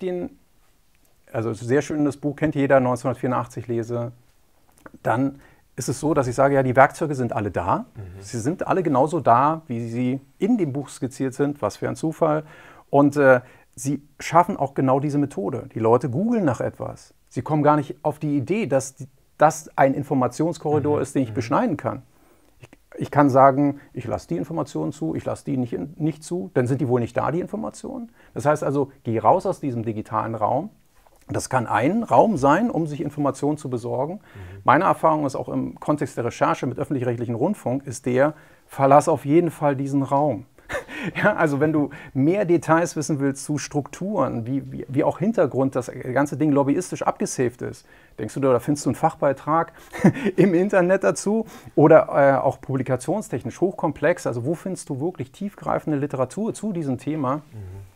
also ein sehr schönes Buch, kennt jeder, 1984 lese, dann ist es so, dass ich sage, die Werkzeuge sind alle da. Sie sind alle genauso da, wie sie in dem Buch skizziert sind. Was für ein Zufall. Und sie schaffen auch genau diese Methode. Die Leute googeln nach etwas. Sie kommen gar nicht auf die Idee, dass das ein Informationskorridor ist, den ich beschneiden kann. Ich kann sagen, ich lasse die Informationen zu, ich lasse die nicht zu. Dann sind die wohl nicht da, die Informationen. Das heißt also, geh raus aus diesem digitalen Raum. Das kann ein Raum sein, um sich Informationen zu besorgen. Meine Erfahrung ist auch im Kontext der Recherche mit öffentlich-rechtlichen Rundfunk, verlass auf jeden Fall diesen Raum. Also wenn du mehr Details wissen willst zu Strukturen, wie auch Hintergrund das ganze Ding lobbyistisch abgesaved ist, denkst du, da findest du einen Fachbeitrag im Internet dazu oder auch publikationstechnisch hochkomplex, also wo findest du wirklich tiefgreifende Literatur zu diesem Thema?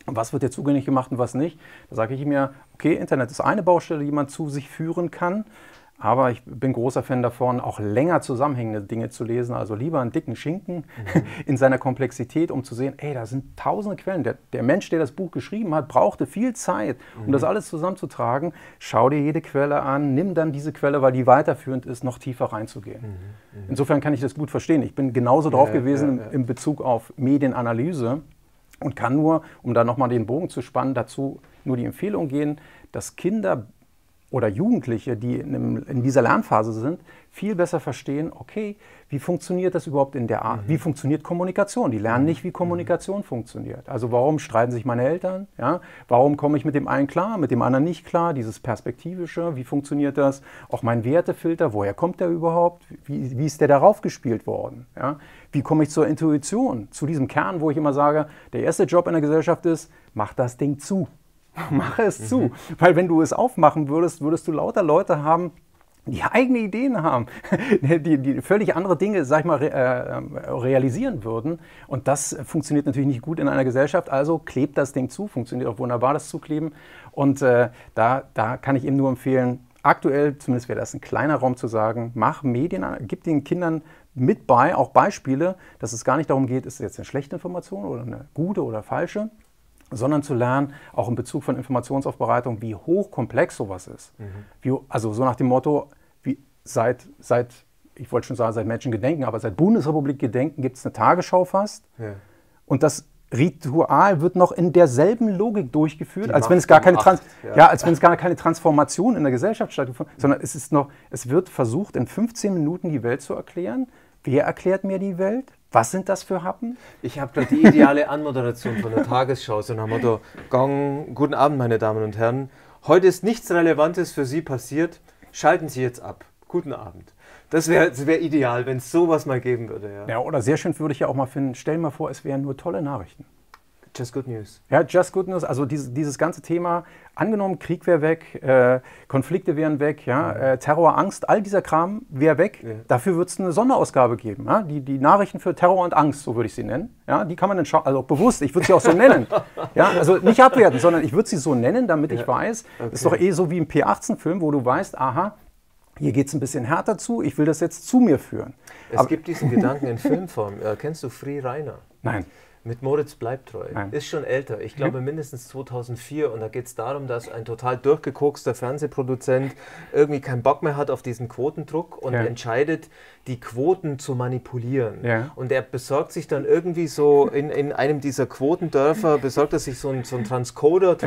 Was wird dir zugänglich gemacht und was nicht? Da sage ich mir, okay, Internet ist eine Baustelle, die man zu sich führen kann. Aber ich bin großer Fan davon, auch länger zusammenhängende Dinge zu lesen. Also lieber einen dicken Schinken in seiner Komplexität, um zu sehen, ey, da sind tausende Quellen. Der Mensch, der das Buch geschrieben hat, brauchte viel Zeit, um das alles zusammenzutragen. Schau dir jede Quelle an, nimm dann diese Quelle, weil die weiterführend ist, noch tiefer reinzugehen. Insofern kann ich das gut verstehen. Ich bin genauso drauf gewesen in Bezug auf Medienanalyse und kann nur, um da nochmal den Bogen zu spannen, dazu nur die Empfehlung gehen, dass Kinder oder Jugendliche, die in dieser Lernphase sind, viel besser verstehen, okay, wie funktioniert das überhaupt in der Art? Wie funktioniert Kommunikation? Die lernen nicht, wie Kommunikation funktioniert. Also warum streiten sich meine Eltern? Ja? Warum komme ich mit dem einen klar, mit dem anderen nicht klar? Dieses Perspektivische, wie funktioniert das? Auch mein Wertefilter, woher kommt der überhaupt? Wie ist der darauf gespielt worden? Ja? Wie komme ich zur Intuition, zu diesem Kern, wo ich immer sage, der erste Job in der Gesellschaft ist, mach das Ding zu. Mache es zu, weil wenn du es aufmachen würdest, würdest du lauter Leute haben, die eigene Ideen haben, die völlig andere Dinge, sag ich mal, realisieren würden. Und das funktioniert natürlich nicht gut in einer Gesellschaft. Also klebt das Ding zu, funktioniert auch wunderbar, das Zukleben. Und da kann ich eben nur empfehlen, aktuell, zumindest wäre das ein kleiner Raum zu sagen, mach Medien, gib den Kindern mit bei, auch Beispiele, dass es gar nicht darum geht, ist es jetzt eine schlechte Information oder eine gute oder falsche, sondern zu lernen, auch in Bezug von Informationsaufbereitung, wie hochkomplex sowas ist. Also so nach dem Motto, wie ich wollte schon sagen, seit Menschengedenken, aber seit Bundesrepublik Gedenken gibt es eine Tagesschau fast. Ja. Und das Ritual wird noch in derselben Logik durchgeführt, als wenn es gar keine Transformation in der Gesellschaft stattgefunden hat, sondern es wird versucht, in 15 Minuten die Welt zu erklären. Wer erklärt mir die Welt? Was sind das für Happen? Ich habe gerade die ideale Anmoderation von der Tagesschau, so nach dem Motto, guten Abend, meine Damen und Herren. Heute ist nichts Relevantes für Sie passiert. Schalten Sie jetzt ab. Guten Abend. Das wär ideal, wenn es sowas mal geben würde. Ja, oder sehr schön würde ich ja auch mal finden, stell dir mal vor, es wären nur tolle Nachrichten. Just Good News. Ja, Just Good News. Also dieses ganze Thema, angenommen, Krieg wäre weg, Konflikte wären weg, Terror, Angst, all dieser Kram wäre weg. Ja. Dafür wird es eine Sonderausgabe geben. Ja? Die Nachrichten für Terror und Angst, so würde ich sie nennen. Ja? Die kann man dann schauen, also bewusst, ich würde sie auch so nennen. Ja? Also nicht abwerten, sondern ich würde sie so nennen, damit ich weiß, das ist doch so wie im P18-Film, wo du weißt, aha, hier geht es ein bisschen härter zu, ich will das jetzt zu mir führen. Es gibt diesen Gedanken in Filmform. Kennst du Free Reiner? Nein. Mit Moritz bleibt treu. Ist schon älter. Ich glaube mindestens 2004. Und da geht es darum, dass ein total durchgekokster Fernsehproduzent irgendwie keinen Bock mehr hat auf diesen Quotendruck und entscheidet, die Quoten zu manipulieren. Ja. Und er besorgt sich dann irgendwie so in einem dieser Quotendörfer, besorgt er sich so einen Transponder.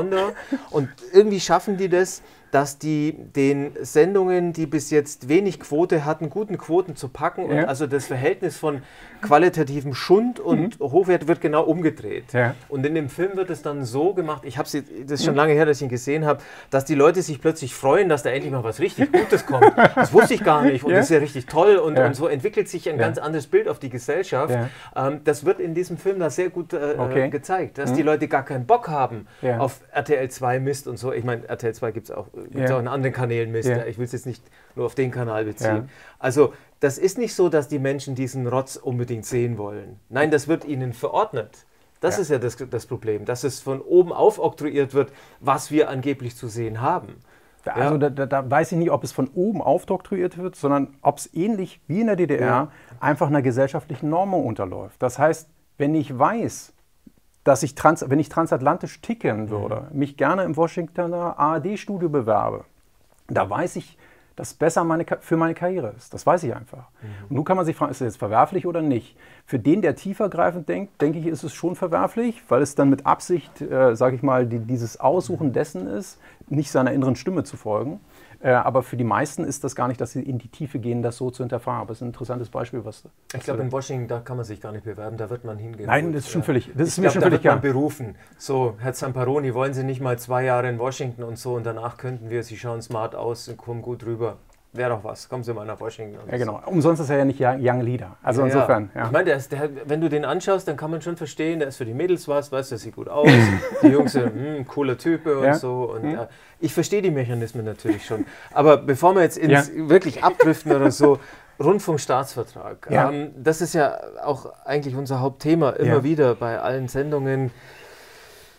Und irgendwie schaffen die das, dass die den Sendungen, die bis jetzt wenig Quote hatten, guten Quoten zu packen. Und also das Verhältnis von qualitativem Schund und Hochwert wird genau umgedreht. Ja. Und in dem Film wird es dann so gemacht, das ist schon lange her, dass ich ihn gesehen habe, dass die Leute sich plötzlich freuen, dass da endlich mal was richtig Gutes kommt. Das wusste ich gar nicht und das ist ja richtig toll und so entwickelt sich ein ganz anderes Bild auf die Gesellschaft. Ja. Das wird in diesem Film da sehr gut gezeigt, dass die Leute gar keinen Bock haben auf RTL 2 Mist und so. Ich meine, RTL 2 gibt es auch in anderen Kanälen Mist. Ja. Ich will es jetzt nicht nur auf den Kanal beziehen. Ja. Also das ist nicht so, dass die Menschen diesen Rotz unbedingt sehen wollen. Nein, das wird ihnen verordnet. Das ist ja das Problem, dass es von oben aufoktroyiert wird, was wir angeblich zu sehen haben. Also da weiß ich nicht, ob es von oben aufoktroyiert wird, sondern ob es ähnlich wie in der DDR einfach einer gesellschaftlichen Normung unterläuft. Das heißt, wenn ich weiß, dass wenn ich transatlantisch ticken würde, mich gerne im Washingtoner ARD-Studio bewerbe, da weiß ich, dass besser für meine Karriere ist. Das weiß ich einfach. Und nun kann man sich fragen, ist das jetzt verwerflich oder nicht? Für den, der tiefergreifend denkt, denke ich, ist es schon verwerflich, weil es dann mit Absicht, sage ich mal, dieses Aussuchen dessen ist, nicht seiner inneren Stimme zu folgen. Aber für die meisten ist das gar nicht, dass sie in die Tiefe gehen, das so zu hinterfragen. Aber es ist ein interessantes Beispiel, ich glaube, in Washington, da kann man sich gar nicht bewerben, da wird man hingehen. Nein, das ist schon völlig, das ist mir schon völlig klar. Da wird man berufen. So, Herr Zamparoni, wollen Sie nicht mal 2 Jahre in Washington und so und danach könnten wir, Sie schauen smart aus und kommen gut rüber. Wäre doch was, kommen Sie mal nach Washington. Ja, genau. Umsonst ist er ja nicht Young Leader. Also insofern. Ja. Ich meine, wenn du den anschaust, dann kann man schon verstehen, der ist für die Mädels was, weißt du, der sieht gut aus. Die Jungs sind cooler Type und so. Und ich verstehe die Mechanismen natürlich schon. Aber bevor wir jetzt wirklich abdriften oder so, Rundfunkstaatsvertrag. Das ist ja auch eigentlich unser Hauptthema immer wieder bei allen Sendungen.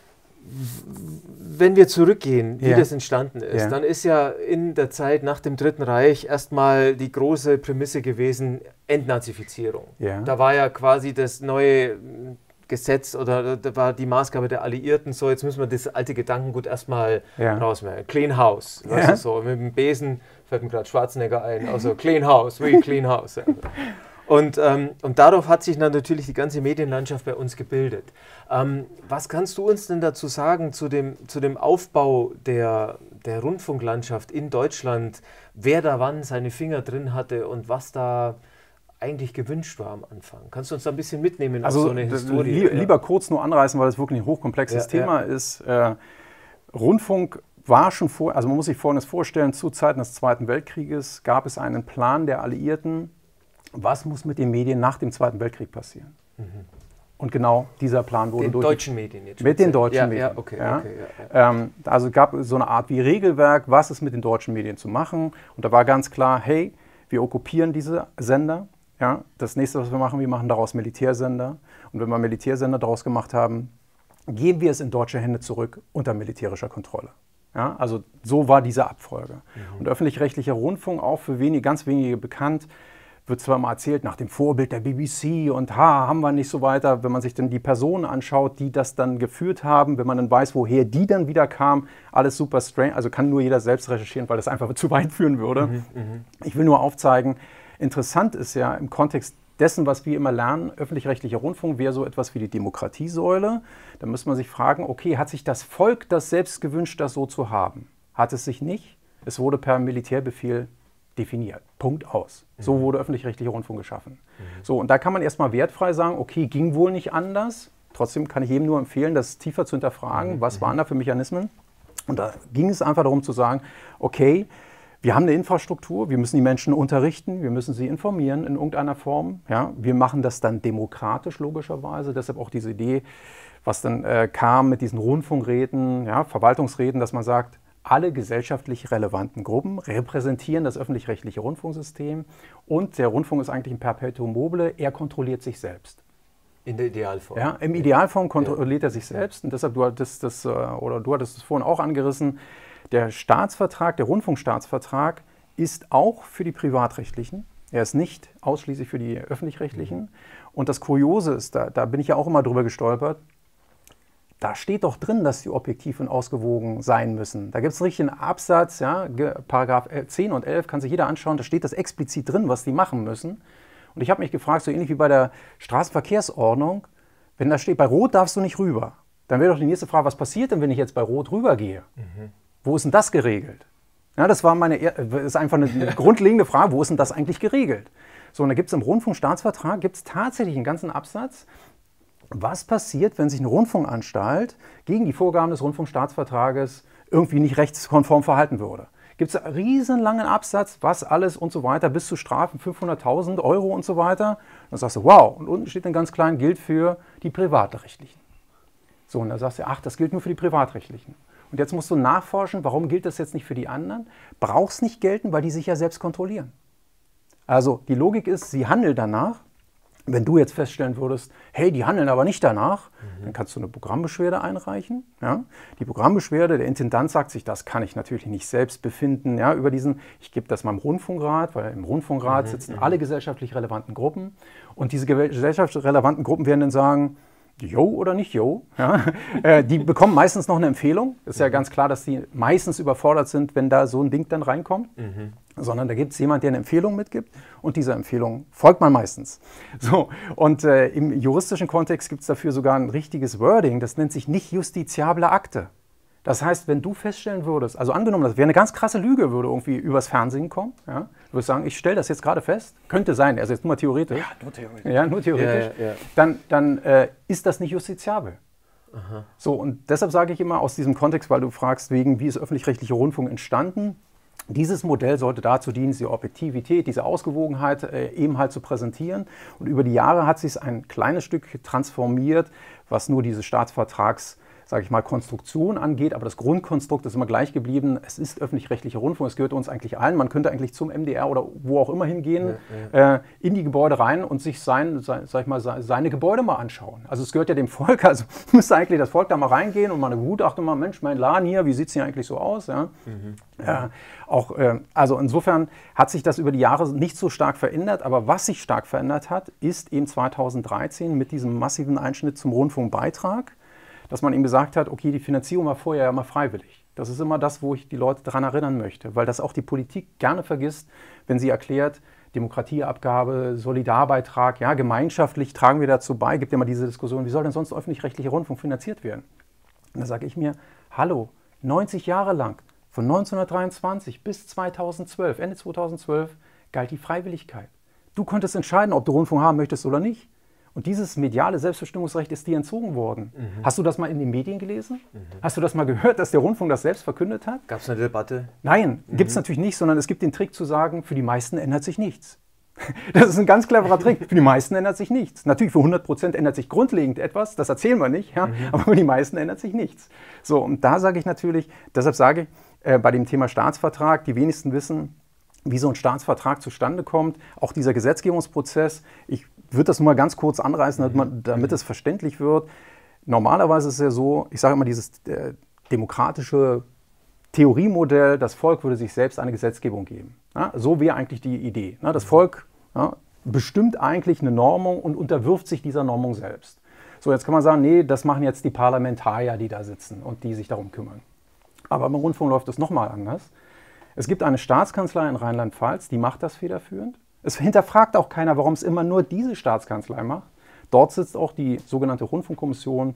wenn wir zurückgehen, wie Ja. das entstanden ist, Ja. dann ist ja in der Zeit nach dem Dritten Reich erstmal die große Prämisse gewesen, Entnazifizierung. Ja. Da war ja quasi das neue Gesetz oder da war die Maßgabe der Alliierten so, jetzt müssen wir das alte Gedankengut erstmal Ja. rausmachen. Clean House, weißt Ja. du, so mit dem Besen fällt mir gerade Schwarzenegger ein, also Clean House, we clean house. Und darauf hat sich dann natürlich die ganze Medienlandschaft bei uns gebildet. Was kannst du uns denn dazu sagen zu dem Aufbau der Rundfunklandschaft in Deutschland, wer da wann seine Finger drin hatte und was da eigentlich gewünscht war am Anfang? Kannst du uns da ein bisschen mitnehmen auf so eine Historie? Lieber kurz nur anreißen, weil das wirklich ein hochkomplexes Thema ist. Rundfunk war schon vor, also man muss sich Folgendes vorstellen, zu Zeiten des Zweiten Weltkrieges gab es einen Plan der Alliierten, was muss mit den Medien nach dem Zweiten Weltkrieg passieren. Und genau dieser Plan wurde Den deutschen Medien jetzt. mit den deutschen Medien. Medien. Okay, ja. okay, ja. Also gab es so eine Art wie Regelwerk, was ist mit den deutschen Medien zu machen. Und da war ganz klar, hey, wir okkupieren diese Sender. Ja. Das nächste, was wir machen daraus Militärsender. Und wenn wir Militärsender daraus gemacht haben, geben wir es in deutsche Hände zurück unter militärischer Kontrolle. Ja. Also so war diese Abfolge. Und öffentlich-rechtlicher Rundfunk, auch für ganz wenige bekannt, wird zwar mal erzählt, nach dem Vorbild der BBC und haben wir nicht so weiter. Wenn man sich dann die Personen anschaut, die das dann geführt haben, wenn man dann weiß, woher die dann wieder kamen, alles super strange. Also kann nur jeder selbst recherchieren, weil das einfach zu weit führen würde. Ich will nur aufzeigen, interessant ist ja im Kontext dessen, was wir immer lernen, öffentlich-rechtlicher Rundfunk wäre so etwas wie die Demokratiesäule. Da müsste man sich fragen, okay, hat sich das Volk das selbst gewünscht, das so zu haben? Hat es sich nicht? Es wurde per Militärbefehl definiert. Punkt aus. So wurde öffentlich-rechtlicher Rundfunk geschaffen. So, und da kann man erstmal wertfrei sagen, okay, ging wohl nicht anders. Trotzdem kann ich jedem nur empfehlen, das tiefer zu hinterfragen, was waren da für Mechanismen. Und da ging es einfach darum zu sagen, okay, wir haben eine Infrastruktur, wir müssen die Menschen unterrichten, wir müssen sie informieren in irgendeiner Form. Ja? Wir machen das dann demokratisch logischerweise, deshalb auch diese Idee, was dann kam mit diesen Rundfunkräten, ja, Verwaltungsräten, dass man sagt, alle gesellschaftlich relevanten Gruppen repräsentieren das öffentlich-rechtliche Rundfunksystem und der Rundfunk ist eigentlich ein Perpetuum mobile, er kontrolliert sich selbst. In der Idealform. Ja, im Idealform kontrolliert er sich selbst und deshalb, du hattest es vorhin auch angerissen, der Staatsvertrag, der Rundfunkstaatsvertrag ist auch für die Privatrechtlichen, er ist nicht ausschließlich für die Öffentlich-Rechtlichen und das Kuriose ist, da bin ich ja auch immer drüber gestolpert, da steht doch drin, dass die objektiv und ausgewogen sein müssen. Da gibt es einen richtigen Absatz, ja, Paragraph 10 und 11 kann sich jeder anschauen, da steht das explizit drin, was die machen müssen. Und ich habe mich gefragt, so ähnlich wie bei der Straßenverkehrsordnung, wenn da steht, bei Rot darfst du nicht rüber, dann wäre doch die nächste Frage, was passiert denn, wenn ich jetzt bei Rot rübergehe? Wo ist denn das geregelt? Ja, das ist einfach eine grundlegende Frage, wo ist denn das eigentlich geregelt? So, und da gibt es im Rundfunkstaatsvertrag tatsächlich einen ganzen Absatz, was passiert, wenn sich eine Rundfunkanstalt gegen die Vorgaben des Rundfunkstaatsvertrages irgendwie nicht rechtskonform verhalten würde. Gibt es einen riesenlangen Absatz, was alles und so weiter, bis zu Strafen 500.000 Euro und so weiter. Dann sagst du, wow, und unten steht dann ganz klein, gilt für die Privatrechtlichen. So, und dann sagst du, ach, das gilt nur für die Privatrechtlichen. Und jetzt musst du nachforschen, warum gilt das jetzt nicht für die anderen? Brauchst nicht gelten, weil die sich ja selbst kontrollieren. Also die Logik ist, sie handeln danach. Wenn du jetzt feststellen würdest, hey, die handeln aber nicht danach, dann kannst du eine Programmbeschwerde einreichen. Ja? Die Programmbeschwerde, der Intendant sagt sich, das kann ich natürlich nicht selbst befinden, ja, ich gebe das meinem Rundfunkrat, weil im Rundfunkrat sitzen alle gesellschaftlich relevanten Gruppen und diese gesellschaftlich relevanten Gruppen werden dann sagen, jo oder nicht jo. Ja? Die bekommen meistens noch eine Empfehlung. Ist ja ganz klar, dass die meistens überfordert sind, wenn da so ein Ding dann reinkommt. Sondern da gibt es jemanden, der eine Empfehlung mitgibt und dieser Empfehlung folgt man meistens. So, und im juristischen Kontext gibt es dafür sogar ein richtiges Wording, das nennt sich nicht justiziable Akte. Das heißt, wenn du feststellen würdest, also angenommen, das wäre eine ganz krasse Lüge, würde irgendwie übers Fernsehen kommen, ja, du würdest sagen, ich stelle das jetzt gerade fest, könnte sein, also jetzt nur mal theoretisch. Ja, nur theoretisch. Ja, nur theoretisch. Dann ist das nicht justiziabel. Aha. So, und deshalb sage ich immer aus diesem Kontext, weil du fragst, wie ist öffentlich-rechtlicher Rundfunk entstanden? Dieses Modell sollte dazu dienen, diese Objektivität, diese Ausgewogenheit eben halt zu präsentieren. Und über die Jahre hat sich ein kleines Stück transformiert, was nur diese Staatsvertragssäule sage ich mal, Konstruktion angeht, aber das Grundkonstrukt ist immer gleich geblieben. Es ist öffentlich-rechtlicher Rundfunk, es gehört uns eigentlich allen. Man könnte eigentlich zum MDR oder wo auch immer hingehen, in die Gebäude rein und sich seine Gebäude mal anschauen. Also es gehört ja dem Volk, also müsste eigentlich das Volk da mal reingehen und mal eine Gutachten mal, Mensch, mein Laden hier, wie sieht es hier eigentlich so aus? Ja? Also insofern hat sich das über die Jahre nicht so stark verändert, aber was sich stark verändert hat, ist eben 2013 mit diesem massiven Einschnitt zum Rundfunkbeitrag, dass man ihm gesagt hat, okay, die Finanzierung war vorher ja immer freiwillig. Das ist immer das, wo ich die Leute daran erinnern möchte, weil das auch die Politik gerne vergisst, wenn sie erklärt, Demokratieabgabe, Solidarbeitrag, ja, gemeinschaftlich tragen wir dazu bei, gibt ja immer diese Diskussion, wie soll denn sonst öffentlich-rechtlicher Rundfunk finanziert werden? Und da sage ich mir, hallo, 90 Jahre lang, von 1923 bis 2012, Ende 2012, galt die Freiwilligkeit. Du konntest entscheiden, ob du Rundfunk haben möchtest oder nicht. Und dieses mediale Selbstbestimmungsrecht ist dir entzogen worden. Hast du das mal in den Medien gelesen? Hast du das mal gehört, dass der Rundfunk das selbst verkündet hat? Gab es eine Debatte? Nein, gibt es natürlich nicht, sondern es gibt den Trick zu sagen, für die meisten ändert sich nichts. Das ist ein ganz cleverer Trick. Für die meisten ändert sich nichts. Natürlich für 100% ändert sich grundlegend etwas, das erzählen wir nicht, ja? Aber für die meisten ändert sich nichts. So, und da sage ich natürlich, deshalb sage ich, bei dem Thema Staatsvertrag, die wenigsten wissen, wie so ein Staatsvertrag zustande kommt. Auch dieser Gesetzgebungsprozess, ich würde das nur mal ganz kurz anreißen, damit es verständlich wird. Normalerweise ist es ja so, ich sage immer dieses demokratische Theoriemodell, das Volk würde sich selbst eine Gesetzgebung geben. Ja, so wäre eigentlich die Idee. Das Volk bestimmt eigentlich eine Normung und unterwirft sich dieser Normung selbst. So, jetzt kann man sagen, nee, das machen jetzt die Parlamentarier, die da sitzen und die sich darum kümmern. Aber beim Rundfunk läuft es nochmal anders. Es gibt eine Staatskanzlei in Rheinland-Pfalz, die macht das federführend. Es hinterfragt auch keiner, warum es immer nur diese Staatskanzlei macht. Dort sitzt auch die sogenannte Rundfunkkommission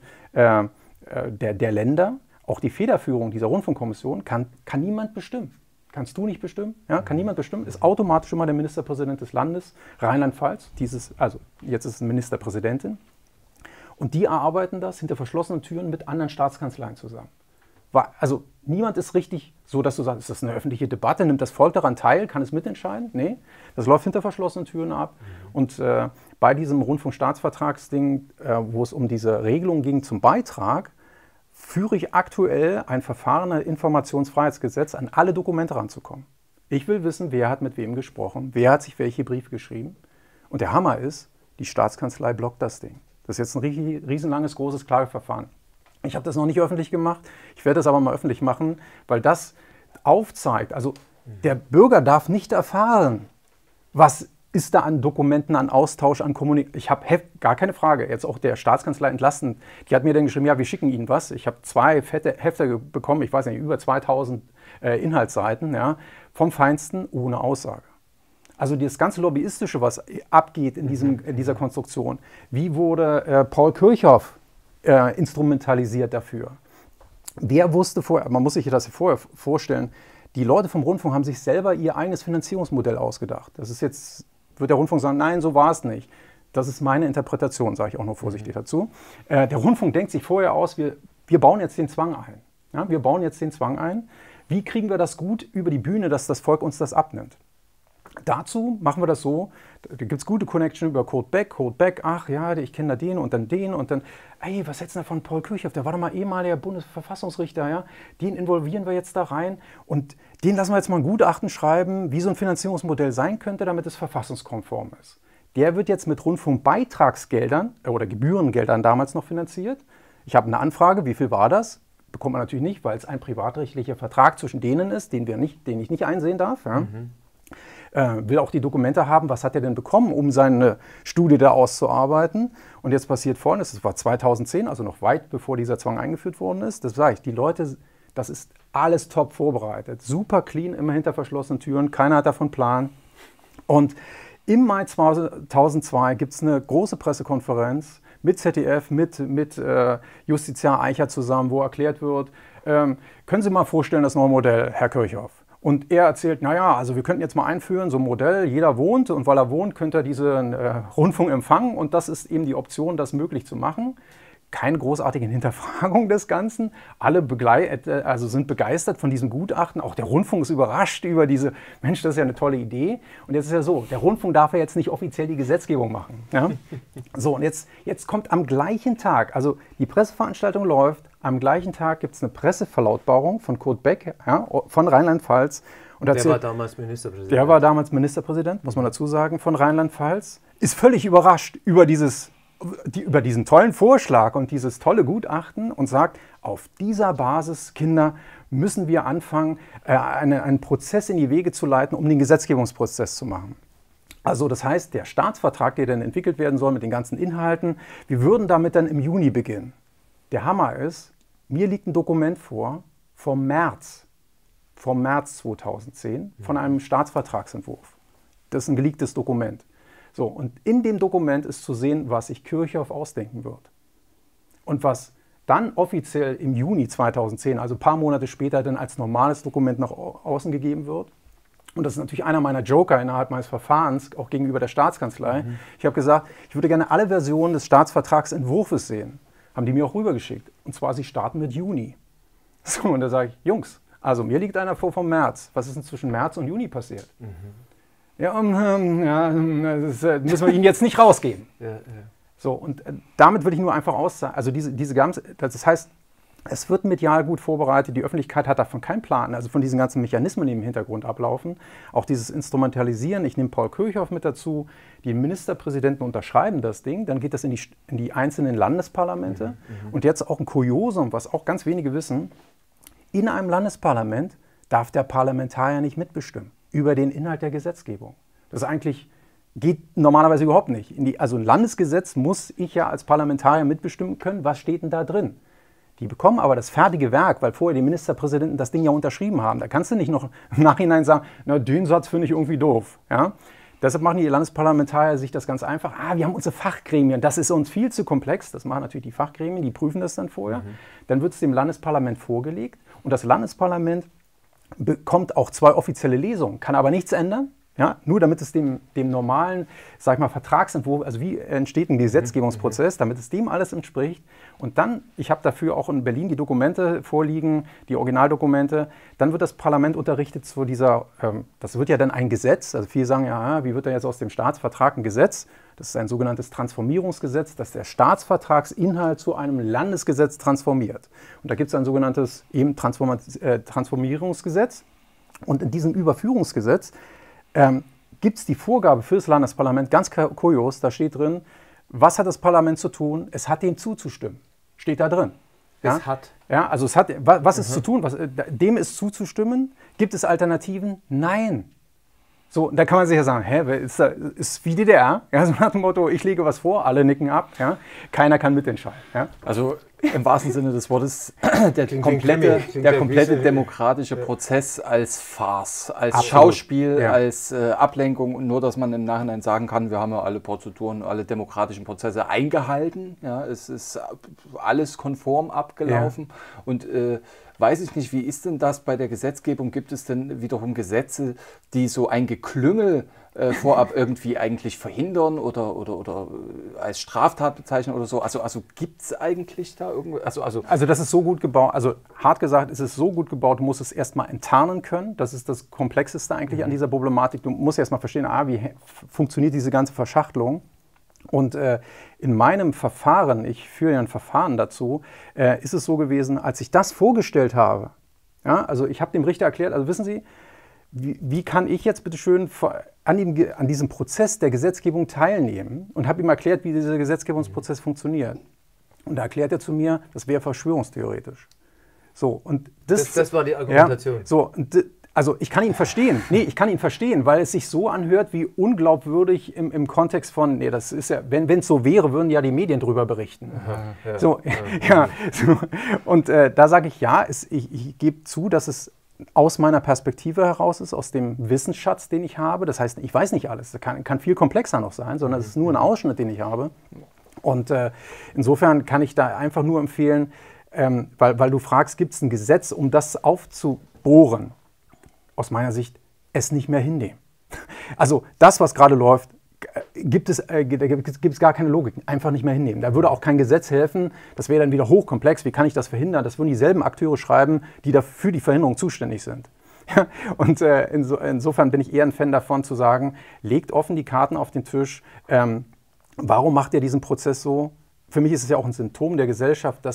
der Länder. Auch die Federführung dieser Rundfunkkommission kann niemand bestimmen. Kannst du nicht bestimmen? Ja, kann niemand bestimmen. Ist automatisch immer der Ministerpräsident des Landes, Rheinland-Pfalz. Also jetzt ist es eine Ministerpräsidentin. Und die erarbeiten das hinter verschlossenen Türen mit anderen Staatskanzleien zusammen. Also niemand ist richtig so, dass du sagst, ist das eine öffentliche Debatte, nimmt das Volk daran teil, kann es mitentscheiden? Nee, das läuft hinter verschlossenen Türen ab. Und bei diesem Rundfunkstaatsvertragsding, wo es um diese Regelung ging zum Beitrag, führe ich aktuell ein Verfahren, ein Informationsfreiheitsgesetz, an alle Dokumente ranzukommen. Ich will wissen, wer hat mit wem gesprochen, wer hat sich welche Briefe geschrieben. Und der Hammer ist, die Staatskanzlei blockt das Ding. Das ist jetzt ein riesenlanges, großes Klageverfahren. Ich habe das noch nicht öffentlich gemacht, ich werde das aber mal öffentlich machen, weil das aufzeigt, also der Bürger darf nicht erfahren, was ist da an Dokumenten, an Austausch, an Kommunikation. Ich habe gar keine Frage, jetzt auch der Staatskanzlei entlassen, die hat mir dann geschrieben, ja, wir schicken Ihnen was. Ich habe 2 fette Hefte bekommen, ich weiß nicht, über 2000 Inhaltsseiten, ja, vom Feinsten ohne Aussage. Also das ganze Lobbyistische, was abgeht in dieser Konstruktion, wie wurde Paul Kirchhoff instrumentalisiert dafür. Wer wusste vorher, man muss sich das vorher vorstellen, die Leute vom Rundfunk haben sich selber ihr eigenes Finanzierungsmodell ausgedacht. Das ist jetzt, wird der Rundfunk sagen, nein, so war es nicht. Das ist meine Interpretation, sage ich auch nur vorsichtig dazu. Der Rundfunk denkt sich vorher aus, wir bauen jetzt den Zwang ein. Ja, wir bauen jetzt den Zwang ein. Wie kriegen wir das gut über die Bühne, dass das Volk uns das abnimmt? Dazu machen wir das so, da gibt es gute Connection über Kurt Beck, ach ja, ich kenne da den und dann, ey, was hältst du denn von Paul Kirchhoff, der war doch mal ehemaliger Bundesverfassungsrichter, ja, den involvieren wir jetzt da rein und den lassen wir jetzt mal ein Gutachten schreiben, wie so ein Finanzierungsmodell sein könnte, damit es verfassungskonform ist. Der wird jetzt mit Rundfunkbeitragsgeldern oder Gebührengeldern damals noch finanziert. Ich habe eine Anfrage, wie viel war das? Bekommt man natürlich nicht, weil es ein privatrechtlicher Vertrag zwischen denen ist, den ich nicht einsehen darf, ja. Will auch die Dokumente haben, was hat er denn bekommen, um seine Studie da auszuarbeiten. Und jetzt passiert Folgendes, das war 2010, also noch weit bevor dieser Zwang eingeführt worden ist. Das sage ich, die Leute, das ist alles top vorbereitet, super clean, immer hinter verschlossenen Türen, keiner hat davon Plan. Und im Mai 2002 gibt es eine große Pressekonferenz mit ZDF, mit Justiziar Eicher zusammen, wo erklärt wird, können Sie mal vorstellen, das neue Modell, Herr Kirchhoff. Und er erzählt, naja, also wir könnten jetzt mal einführen, so ein Modell, jeder wohnt und weil er wohnt, könnte er diesen Rundfunk empfangen und das ist eben die Option, das möglich zu machen. Keine großartige Hinterfragung des Ganzen. Alle sind begeistert von diesem Gutachten. Auch der Rundfunk ist überrascht über diese, Mensch, das ist ja eine tolle Idee. Und jetzt ist ja so, der Rundfunk darf ja jetzt nicht offiziell die Gesetzgebung machen. Ja? So, und jetzt kommt am gleichen Tag, also die Presseveranstaltung läuft, Am gleichen Tag gibt es eine Presseverlautbarung von Kurt Beck, ja, von Rheinland-Pfalz. Der war damals Ministerpräsident. Der war damals Ministerpräsident, muss man dazu sagen, von Rheinland-Pfalz. Ist völlig überrascht über diesen tollen Vorschlag und dieses tolle Gutachten und sagt, auf dieser Basis, Kinder, müssen wir anfangen, einen Prozess in die Wege zu leiten, um den Gesetzgebungsprozess zu machen. Also das heißt, der Staatsvertrag, der dann entwickelt werden soll mit den ganzen Inhalten, wir würden damit dann im Juni beginnen. Der Hammer ist, mir liegt ein Dokument vor vom März 2010 von einem Staatsvertragsentwurf. Das ist ein geleaktes Dokument. So, und in dem Dokument ist zu sehen, was sich Kirchhoff ausdenken wird. Und was dann offiziell im Juni 2010, also ein paar Monate später, dann als normales Dokument nach außen gegeben wird. Und das ist natürlich einer meiner Joker innerhalb meines Verfahrens, auch gegenüber der Staatskanzlei. Ich habe gesagt, ich würde gerne alle Versionen des Staatsvertragsentwurfs sehen. Haben die mir auch rübergeschickt. Und zwar, sie starten mit Juni. So, und da sage ich, Jungs, also mir liegt einer vor vom März. Was ist denn zwischen März und Juni passiert? Ja, das müssen wir Ihnen jetzt nicht rausgeben. So, und damit würde ich nur einfach aussagen, also diese ganze, das heißt, es wird medial gut vorbereitet, die Öffentlichkeit hat davon keinen Plan, also von diesen ganzen Mechanismen, die im Hintergrund ablaufen. Auch dieses Instrumentalisieren, ich nehme Paul Kirchhoff mit dazu, die Ministerpräsidenten unterschreiben das Ding, dann geht das in die einzelnen Landesparlamente. Und jetzt auch ein Kuriosum, was auch ganz wenige wissen, in einem Landesparlament darf der Parlamentarier nicht mitbestimmen über den Inhalt der Gesetzgebung. Das geht normalerweise überhaupt nicht. Also ein Landesgesetz muss ich ja als Parlamentarier mitbestimmen können, was steht denn da drin. Die bekommen aber das fertige Werk, weil vorher die Ministerpräsidenten das Ding ja unterschrieben haben. Da kannst du nicht noch im Nachhinein sagen, na, den Satz finde ich irgendwie doof. Ja? Deshalb machen die Landesparlamentarier sich das ganz einfach. Wir haben unsere Fachgremien, das ist uns viel zu komplex. Das machen natürlich die Fachgremien, die prüfen das dann vorher. Dann wird es dem Landesparlament vorgelegt und das Landesparlament bekommt auch 2 offizielle Lesungen, kann aber nichts ändern. Ja, nur damit es dem normalen, sag ich mal, Vertragsentwurf, also wie entsteht ein Gesetzgebungsprozess, damit es dem alles entspricht. Und dann, ich habe dafür auch in Berlin die Dokumente vorliegen, die Originaldokumente, dann wird das Parlament unterrichtet zu dieser, das wird ja dann ein Gesetz, also viele sagen ja, wie wird da jetzt aus dem Staatsvertrag ein Gesetz? Das ist ein sogenanntes Transformierungsgesetz, das der Staatsvertragsinhalt zu einem Landesgesetz transformiert. Und da gibt es ein sogenanntes eben Transformierungsgesetz. Und in diesem Überführungsgesetz gibt es die Vorgabe für das Landesparlament, ganz kurios, da steht drin, was hat das Parlament zu tun? Es hat dem zuzustimmen. Steht da drin. Ja? Es hat. Ja, also es hat, was ist zu tun? Dem ist zuzustimmen? Gibt es Alternativen? Nein. So, da kann man sich ja sagen, ist wie DDR, ja, so nach dem Motto, ich lege was vor, alle nicken ab, ja, keiner kann mitentscheiden. Ja. Also im wahrsten Sinne des Wortes, der komplette demokratische Prozess als Farce, als Absolut. Schauspiel, ja. als Ablenkung und nur, dass man im Nachhinein sagen kann, wir haben ja alle Prozeduren, alle demokratischen Prozesse eingehalten, ja, es ist alles konform abgelaufen und weiß ich nicht, wie ist denn das bei der Gesetzgebung? Gibt es denn wiederum Gesetze, die so ein Geklüngel vorab irgendwie eigentlich verhindern oder als Straftat bezeichnen oder so? Also gibt es eigentlich da irgendwo? Also das ist so gut gebaut, also hart gesagt, ist es so gut gebaut, du musst es erstmal enttarnen können. Das ist das Komplexeste eigentlich an dieser Problematik. Du musst erstmal verstehen, wie funktioniert diese ganze Verschachtelung. Und in meinem Verfahren, ich führe ja ein Verfahren dazu, ist es so gewesen, als ich das vorgestellt habe, ja, also ich habe dem Richter erklärt, also wissen Sie, wie kann ich jetzt bitte schön an diesem Prozess der Gesetzgebung teilnehmen und habe ihm erklärt, wie dieser Gesetzgebungsprozess funktioniert. Und da erklärt er zu mir, das wäre verschwörungstheoretisch. So, und das war die Argumentation. Ja, so, also ich kann ihn verstehen. Nee, ich kann ihn verstehen, weil es sich so anhört wie unglaubwürdig im Kontext von, nee, das ist ja, wenn es so wäre, würden ja die Medien drüber berichten. Aha, so. Und da sage ich, ja, ich gebe zu, dass es aus meiner Perspektive heraus ist, aus dem Wissensschatz, den ich habe. Das heißt, ich weiß nicht alles. Das kann viel komplexer noch sein, sondern es ist nur ein Ausschnitt, den ich habe. Und insofern kann ich da einfach nur empfehlen, weil du fragst, gibt es ein Gesetz, um das aufzubohren? Aus meiner Sicht, es nicht mehr hinnehmen. Also das, was gerade läuft, gibt es gar keine Logik. Einfach nicht mehr hinnehmen. Da würde auch kein Gesetz helfen. Das wäre dann wieder hochkomplex. Wie kann ich das verhindern? Das würden dieselben Akteure schreiben, die für die Verhinderung zuständig sind. Und insofern bin ich eher ein Fan davon zu sagen, legt offen die Karten auf den Tisch. Warum macht ihr diesen Prozess so? Für mich ist es ja auch ein Symptom der Gesellschaft, dass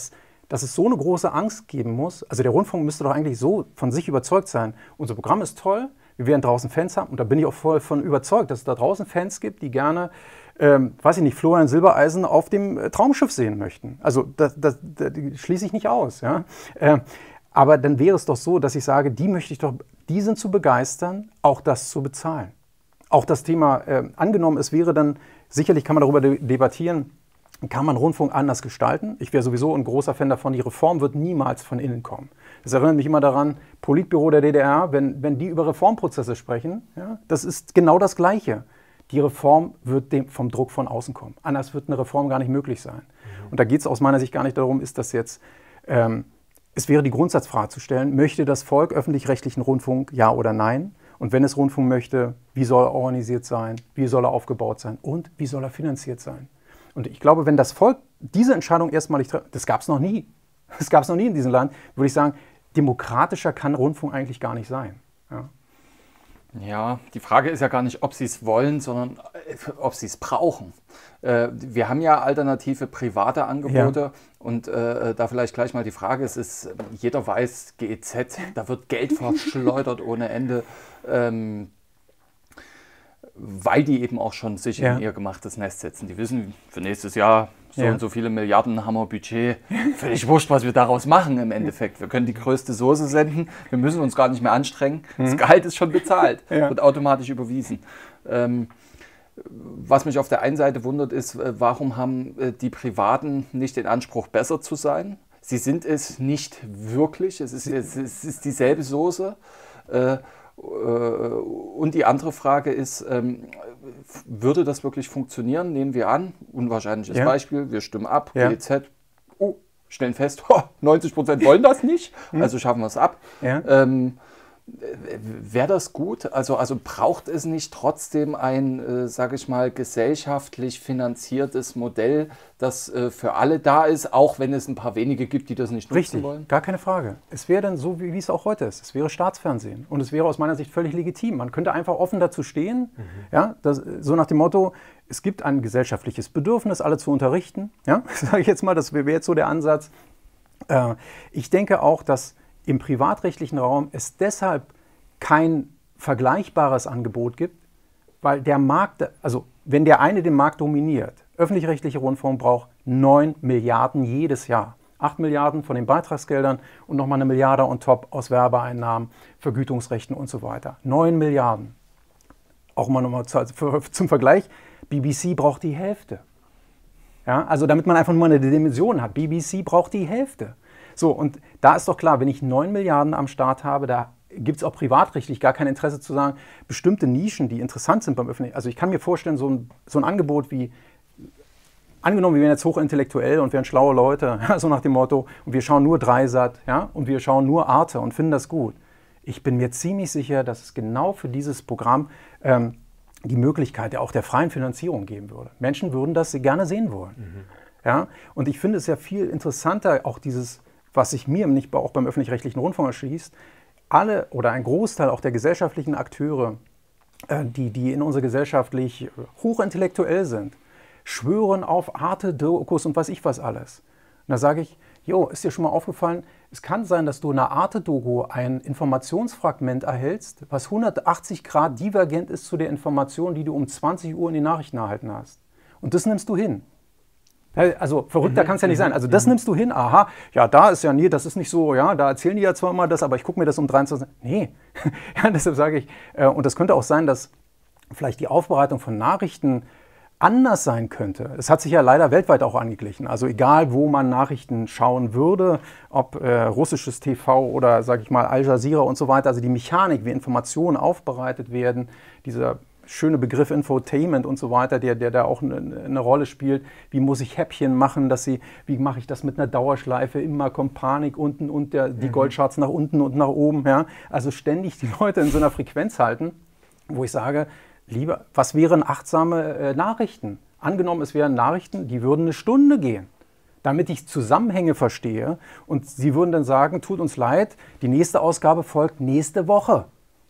dass es so eine große Angst geben muss. Also der Rundfunk müsste doch eigentlich so von sich überzeugt sein. Unser Programm ist toll, wir werden draußen Fans haben. Und da bin ich auch voll von überzeugt, dass es da draußen Fans gibt, die gerne, weiß ich nicht, Florian Silbereisen auf dem Traumschiff sehen möchten. Also das schließe ich nicht aus. Ja? Aber dann wäre es doch so, dass ich sage, die sind zu begeistern, auch das zu bezahlen. Auch das Thema, angenommen, es wäre dann, sicherlich kann man darüber debattieren, kann man Rundfunk anders gestalten? Ich wäre sowieso ein großer Fan davon, die Reform wird niemals von innen kommen. Das erinnert mich immer daran, Politbüro der DDR, wenn die über Reformprozesse sprechen, ja, das ist genau das Gleiche. Die Reform wird vom Druck von außen kommen. Anders wird eine Reform gar nicht möglich sein. Und da geht es aus meiner Sicht gar nicht darum, ist das jetzt, es wäre die Grundsatzfrage zu stellen, möchte das Volk öffentlich-rechtlichen Rundfunk, ja oder nein? Und wenn es Rundfunk möchte, wie soll er organisiert sein, wie soll er aufgebaut sein und wie soll er finanziert sein? Und ich glaube, wenn das Volk diese Entscheidung erstmalig trifft, das gab es noch nie in diesem Land, würde ich sagen, demokratischer kann Rundfunk eigentlich gar nicht sein. Ja. Ja, die Frage ist ja gar nicht, ob sie es wollen, sondern ob sie es brauchen. Wir haben ja alternative private Angebote und da vielleicht gleich mal die Frage, jeder weiß, GEZ, da wird Geld verschleudert ohne Ende, weil die eben auch schon sich in ihr gemachtes Nest setzen. Die wissen, für nächstes Jahr und so viele Milliarden haben wir Budget. Völlig wurscht, was wir daraus machen im Endeffekt. Wir können die größte Soße senden, wir müssen uns gar nicht mehr anstrengen. Das Gehalt ist schon bezahlt, wird automatisch überwiesen. Was mich auf der einen Seite wundert ist, warum haben die Privaten nicht den Anspruch, besser zu sein? Sie sind es nicht wirklich, es ist dieselbe Soße. Und die andere Frage ist, würde das wirklich funktionieren? Nehmen wir an, unwahrscheinliches Beispiel, wir stimmen ab, GEZ, stellen fest, 90% wollen das nicht, also schaffen wir es ab. Wäre das gut? Also braucht es nicht trotzdem ein, sage ich mal, gesellschaftlich finanziertes Modell, das für alle da ist, auch wenn es ein paar wenige gibt, die das nicht nutzen wollen? Richtig, gar keine Frage. Es wäre dann so, wie es auch heute ist. Es wäre Staatsfernsehen und es wäre aus meiner Sicht völlig legitim. Man könnte einfach offen dazu stehen, so nach dem Motto, es gibt ein gesellschaftliches Bedürfnis, alle zu unterrichten. Ja? Sage ich jetzt mal, das wäre jetzt so der Ansatz. Ich denke auch, dass im privatrechtlichen Raum es deshalb kein vergleichbares Angebot gibt, weil der Markt, also wenn der eine den Markt dominiert, öffentlich-rechtliche Rundfunk braucht 9 Milliarden jedes Jahr. 8 Milliarden von den Beitragsgeldern und nochmal 1 Milliarde on top aus Werbeeinnahmen, Vergütungsrechten und so weiter. 9 Milliarden. Auch mal nochmal zum Vergleich, BBC braucht die Hälfte. Ja, also damit man einfach nur eine Dimension hat, BBC braucht die Hälfte. So, und da ist doch klar, wenn ich 9 Milliarden am Start habe, da gibt es auch privatrechtlich gar kein Interesse zu sagen, bestimmte Nischen, die interessant sind beim Öffentlichen. Also ich kann mir vorstellen, so ein Angebot wie, angenommen, wir wären jetzt hochintellektuell und wären schlaue Leute, so nach dem Motto, und wir schauen nur Dreisat, und wir schauen nur Arte und finden das gut. Ich bin mir ziemlich sicher, dass es genau für dieses Programm die Möglichkeit auch der freien Finanzierung geben würde. Menschen würden das gerne sehen wollen. Ja? Und ich finde es ja viel interessanter, auch dieses, was sich mir nicht auch beim öffentlich-rechtlichen Rundfunk erschließt, alle oder ein Großteil auch der gesellschaftlichen Akteure, die in unserer gesellschaftlich hochintellektuell sind, schwören auf Arte-Dokus und weiß ich was alles. Und da sage ich, ist dir schon mal aufgefallen, es kann sein, dass du in einer Arte-Doku ein Informationsfragment erhältst, was 180 Grad divergent ist zu der Information, die du um 20 Uhr in den Nachrichten erhalten hast. Und das nimmst du hin. Also verrückter kann es ja nicht sein. Also das nimmst du hin, aha, ja, da ist ja, nee, das ist nicht so, ja, da erzählen die ja zwar immer das, aber ich gucke mir das um 23 Uhr. Nee, deshalb sage ich, und das könnte auch sein, dass vielleicht die Aufbereitung von Nachrichten anders sein könnte. Es hat sich ja leider weltweit auch angeglichen. Also egal, wo man Nachrichten schauen würde, ob russisches TV oder, sage ich mal, Al Jazeera und so weiter, also die Mechanik, wie Informationen aufbereitet werden, dieser schöne Begriff Infotainment und so weiter, der da auch eine Rolle spielt. Wie muss ich Häppchen machen, wie mache ich das mit einer Dauerschleife, immer kommt Panik unten und die Goldcharts nach unten und nach oben. Ja? Also ständig die Leute in so einer Frequenz halten, wo ich sage, lieber, was wären achtsame Nachrichten? Angenommen, es wären Nachrichten, die würden 1 Stunde gehen, damit ich Zusammenhänge verstehe und sie würden dann sagen, tut uns leid, die nächste Ausgabe folgt nächste Woche.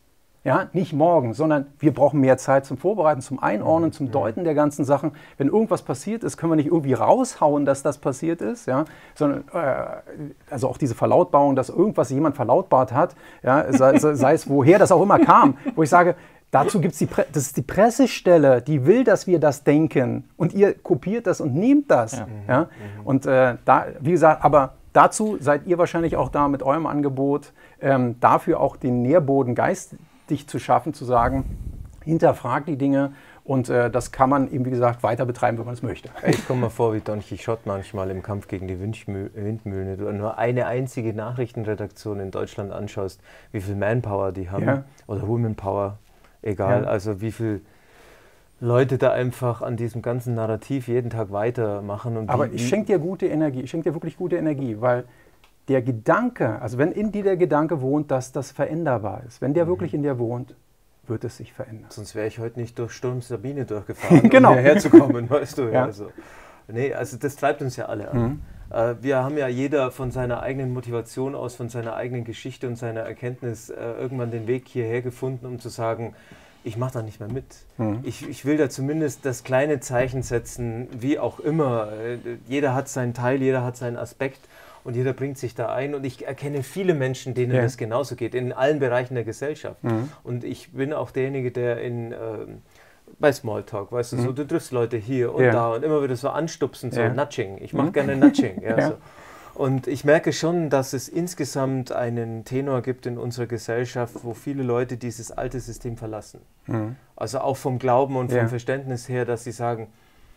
Ja, nicht morgen, sondern wir brauchen mehr Zeit zum Vorbereiten, zum Einordnen, zum Deuten der ganzen Sachen. Wenn irgendwas passiert ist, können wir nicht irgendwie raushauen, dass das passiert ist, ja, sondern also auch diese Verlautbarung, dass irgendwas jemand verlautbart hat, ja, sei es woher das auch immer kam, wo ich sage, dazu gibt es das ist die Pressestelle, die will, dass wir das denken und ihr kopiert das und nehmt das. Ja. Ja? Und da, wie gesagt, aber dazu seid ihr wahrscheinlich auch da mit eurem Angebot, dafür auch den Nährboden geistig zu schaffen, zu sagen, hinterfragt die Dinge und das kann man eben, wie gesagt, weiter betreiben, wenn man es möchte. Ich komme mir vor wie Don Quixote manchmal im Kampf gegen die Windmühlen. Wenn du nur eine einzige Nachrichtenredaktion in Deutschland anschaust, wie viel Manpower die haben oder Womanpower, egal, also wie viel Leute da einfach an diesem ganzen Narrativ jeden Tag weitermachen. Und aber ich schenke dir gute Energie, ich schenke dir wirklich gute Energie, weil der Gedanke, also wenn in dir der Gedanke wohnt, dass das veränderbar ist, wenn der wirklich in dir wohnt, wird es sich verändern. Sonst wäre ich heute nicht durch Sturm Sabine durchgefahren, genau. um hierher zu kommen, weißt du. Ja. Also, nee, also das treibt uns ja alle an. Wir haben ja jeder von seiner eigenen Motivation aus, von seiner eigenen Geschichte und seiner Erkenntnis irgendwann den Weg hierher gefunden, um zu sagen, ich mache da nicht mehr mit. Ich will da zumindest das kleine Zeichen setzen, wie auch immer. Jeder hat seinen Teil, jeder hat seinen Aspekt. Und jeder bringt sich da ein und ich erkenne viele Menschen, denen das genauso geht, in allen Bereichen der Gesellschaft. Und ich bin auch derjenige, der bei Smalltalk, weißt du, so, du triffst Leute hier und da und immer wieder so anstupsen, so Nudging. Ich mache gerne Nudging. So. Und ich merke schon, dass es insgesamt einen Tenor gibt in unserer Gesellschaft, wo viele Leute dieses alte System verlassen. Also auch vom Glauben und vom Verständnis her, dass sie sagen,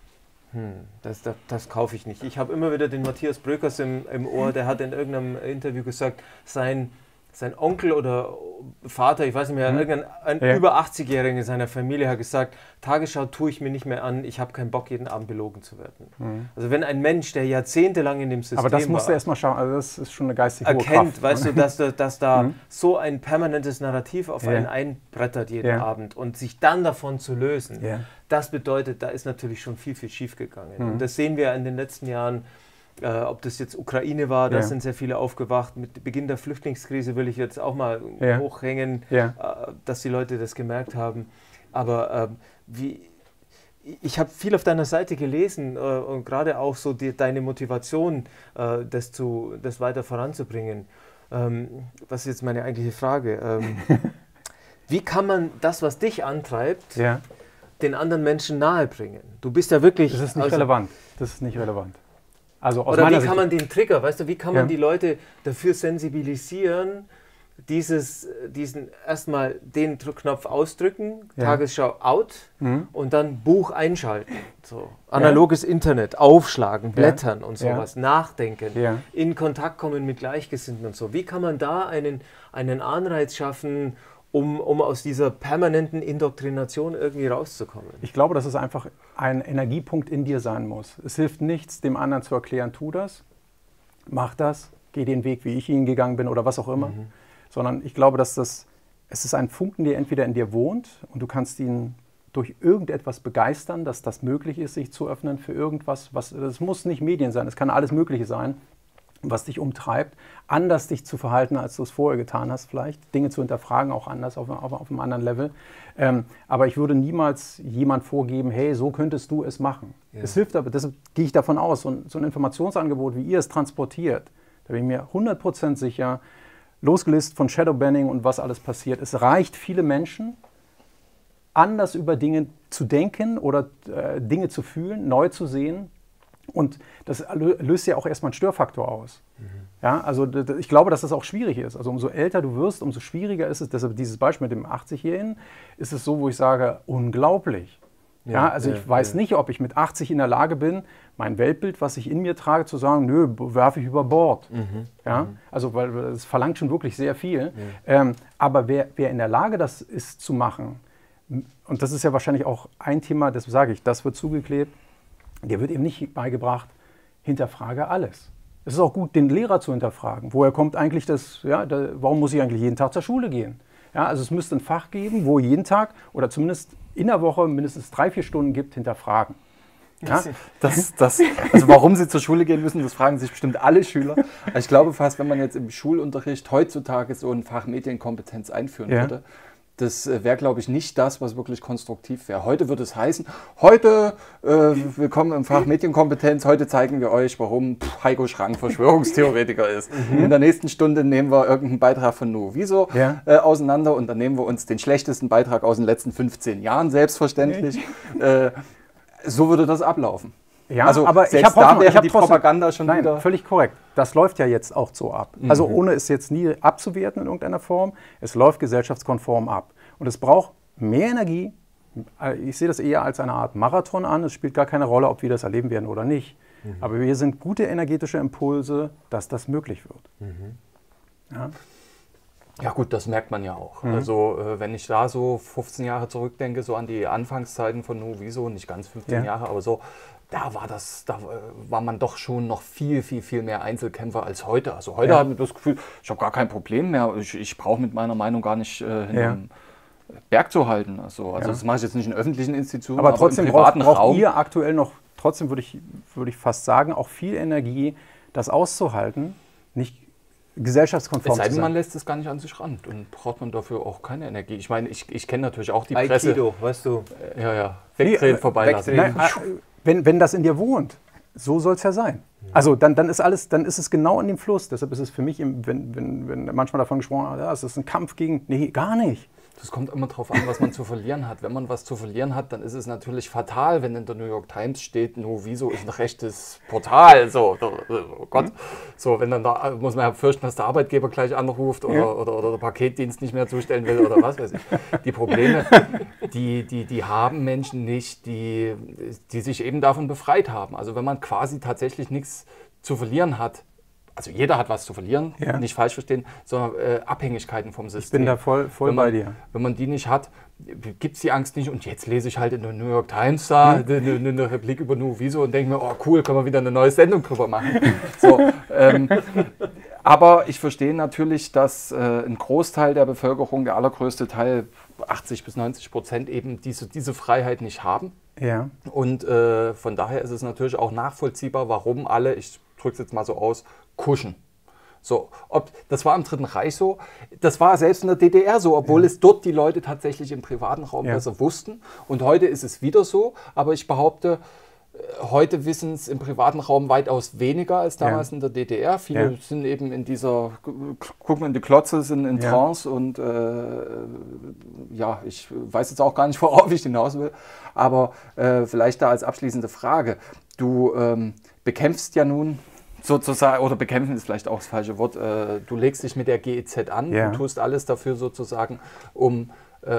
das kaufe ich nicht. Ich habe immer wieder den Matthias Bröckers im Ohr, der hat in irgendeinem Interview gesagt, sein Onkel oder Vater, ich weiß nicht mehr, ein über 80-Jähriger in seiner Familie hat gesagt, Tagesschau tue ich mir nicht mehr an, ich habe keinen Bock, jeden Abend belogen zu werden. Also wenn ein Mensch, der jahrzehntelang in dem System war... Aber das musst du erstmal schauen, also das ist schon eine geistige hohe erkennt, Kraft. weißt du, dass da so ein permanentes Narrativ auf einen einbrettert jeden Abend und sich dann davon zu lösen, das bedeutet, da ist natürlich schon viel, viel schief gegangen. Und das sehen wir in den letzten Jahren. Ob das jetzt Ukraine war, da sind sehr viele aufgewacht. Mit Beginn der Flüchtlingskrise will ich jetzt auch mal hochhängen, dass die Leute das gemerkt haben. Aber ich habe viel auf deiner Seite gelesen und gerade auch so deine Motivation, das weiter voranzubringen. Was ist jetzt meine eigentliche Frage? Wie kann man das, was dich antreibt, den anderen Menschen nahebringen? Du bist ja wirklich... Das ist nicht relevant. Das ist nicht relevant. Also aus oder meiner wie kann man den Trigger, weißt du, wie kann man die Leute dafür sensibilisieren, diesen erstmal den Knopf ausdrücken, Tagesschau out und dann Buch einschalten. So. Analoges Internet, aufschlagen, blättern und sowas, nachdenken, in Kontakt kommen mit Gleichgesinnten und so. Wie kann man da einen Anreiz schaffen, um aus dieser permanenten Indoktrination irgendwie rauszukommen? Ich glaube, dass es einfach ein Energiepunkt in dir sein muss. Es hilft nichts, dem anderen zu erklären, tu das, mach das, geh den Weg, wie ich ihn gegangen bin oder was auch immer. Sondern ich glaube, dass es ist ein Funken, der entweder in dir wohnt und du kannst ihn durch irgendetwas begeistern, dass das möglich ist, sich zu öffnen für irgendwas. Das muss nicht Medien sein, es kann alles Mögliche sein, was dich umtreibt, anders dich zu verhalten, als du es vorher getan hast vielleicht, Dinge zu hinterfragen, auch anders auf einem anderen Level. Aber ich würde niemals jemand vorgeben, hey, so könntest du es machen. Es hilft aber, deshalb gehe ich davon aus, so ein Informationsangebot, wie ihr es transportiert, da bin ich mir 100% sicher, losgelöst von Shadowbanning und was alles passiert, es reicht viele Menschen, anders über Dinge zu denken oder Dinge zu fühlen, neu zu sehen. Und das löst ja auch erstmal einen Störfaktor aus. Ja, also ich glaube, dass das auch schwierig ist. Also umso älter du wirst, umso schwieriger ist es. Deshalb dieses Beispiel mit dem 80-Jährigen ist es so, wo ich sage, unglaublich. Ja, also ich weiß nicht, ob ich mit 80 in der Lage bin, mein Weltbild, was ich in mir trage, zu sagen, nö, werfe ich über Bord. Also weil es verlangt schon wirklich sehr viel. Aber wer in der Lage das ist zu machen, und das ist ja wahrscheinlich auch ein Thema, das sage ich, das wird zugeklebt, der wird eben nicht beigebracht, hinterfrage alles. Es ist auch gut, den Lehrer zu hinterfragen. Woher kommt eigentlich warum muss ich eigentlich jeden Tag zur Schule gehen? Ja, also es müsste ein Fach geben, wo jeden Tag oder zumindest in der Woche mindestens 3-4 Stunden gibt, hinterfragen. Ja? Also warum sie zur Schule gehen müssen, das fragen sich bestimmt alle Schüler. Ich glaube fast, wenn man jetzt im Schulunterricht heutzutage so ein Fach Medienkompetenz einführen würde, das wäre, glaube ich, nicht das, was wirklich konstruktiv wäre. Heute würde es heißen, heute, willkommen im Fach Medienkompetenz, heute zeigen wir euch, warum Heiko Schrank Verschwörungstheoretiker ist. In der nächsten Stunde nehmen wir irgendeinen Beitrag von Nuoviso auseinander und dann nehmen wir uns den schlechtesten Beitrag aus den letzten 15 Jahren, selbstverständlich. So würde das ablaufen. Ja, also aber selbst da wäre die Propaganda schon wieder... Nein, völlig korrekt. Das läuft ja jetzt auch so ab. Also ohne es jetzt nie abzuwerten in irgendeiner Form, es läuft gesellschaftskonform ab. Und es braucht mehr Energie. Ich sehe das eher als eine Art Marathon an. Es spielt gar keine Rolle, ob wir das erleben werden oder nicht. Aber wir sind gute energetische Impulse, dass das möglich wird. Ja. Ja gut, das merkt man ja auch. Also wenn ich da so 15 Jahre zurückdenke, so an die Anfangszeiten von Nuoviso, nicht ganz 15 Jahre, aber so, da war man doch schon noch viel mehr Einzelkämpfer als heute. Also heute habe ich das Gefühl, ich habe gar kein Problem mehr. Ich brauche mit meiner Meinung gar nicht hinterm Berg zu halten. Also das mache ich jetzt nicht in öffentlichen Institutionen, aber trotzdem im privaten braucht Raum. ihr aktuell noch, trotzdem würde ich fast sagen, auch viel Energie, das auszuhalten, nicht gesellschaftskonform zu sein. Es sei denn, man lässt es gar nicht an sich ran und braucht man dafür auch keine Energie. Ich meine, ich kenne natürlich auch die Presse. Aikido, weißt du. Wegdrehen, vorbeilassen. Nein, wenn das in dir wohnt, so soll es ja sein. Also dann ist es genau in dem Fluss. Deshalb ist es für mich, wenn manchmal davon gesprochen wird, es ist ein Kampf gegen... Nee, gar nicht. Das kommt immer darauf an, was man zu verlieren hat. Wenn man was zu verlieren hat, dann ist es natürlich fatal, wenn in der New York Times steht, Nuoviso ist ein rechtes Portal. So, oh Gott. So, wenn dann da muss man ja fürchten, dass der Arbeitgeber gleich anruft oder der Paketdienst nicht mehr zustellen will oder was weiß ich. Die Probleme, die haben Menschen nicht, die sich eben davon befreit haben. Also wenn man quasi tatsächlich nichts zu verlieren hat, also jeder hat was zu verlieren, nicht falsch verstehen, sondern Abhängigkeiten vom System. Ich bin da voll bei dir. Wenn man die nicht hat, gibt es die Angst nicht. Und jetzt lese ich halt in der New York Times da eine Replik über Nuoviso und denke mir, oh cool, können wir wieder eine neue Sendung drüber machen. So, aber ich verstehe natürlich, dass ein Großteil der Bevölkerung, der allergrößte Teil, 80-90% eben diese Freiheit nicht haben. Ja. Und von daher ist es natürlich auch nachvollziehbar, warum alle, ich drücke es jetzt mal so aus, kuschen. So, das war im Dritten Reich so, das war selbst in der DDR so, obwohl es dort die Leute tatsächlich im privaten Raum besser wussten. Und heute ist es wieder so, aber ich behaupte, heute wissen es im privaten Raum weitaus weniger als damals in der DDR. Viele sind eben in dieser, gucken in die Klotze, sind in Trance und ich weiß jetzt auch gar nicht, worauf ich hinaus will, aber vielleicht da als abschließende Frage. Du bekämpfst ja nun sozusagen, oder bekämpfen ist vielleicht auch das falsche Wort, du legst dich mit der GEZ an, du tust alles dafür sozusagen, um,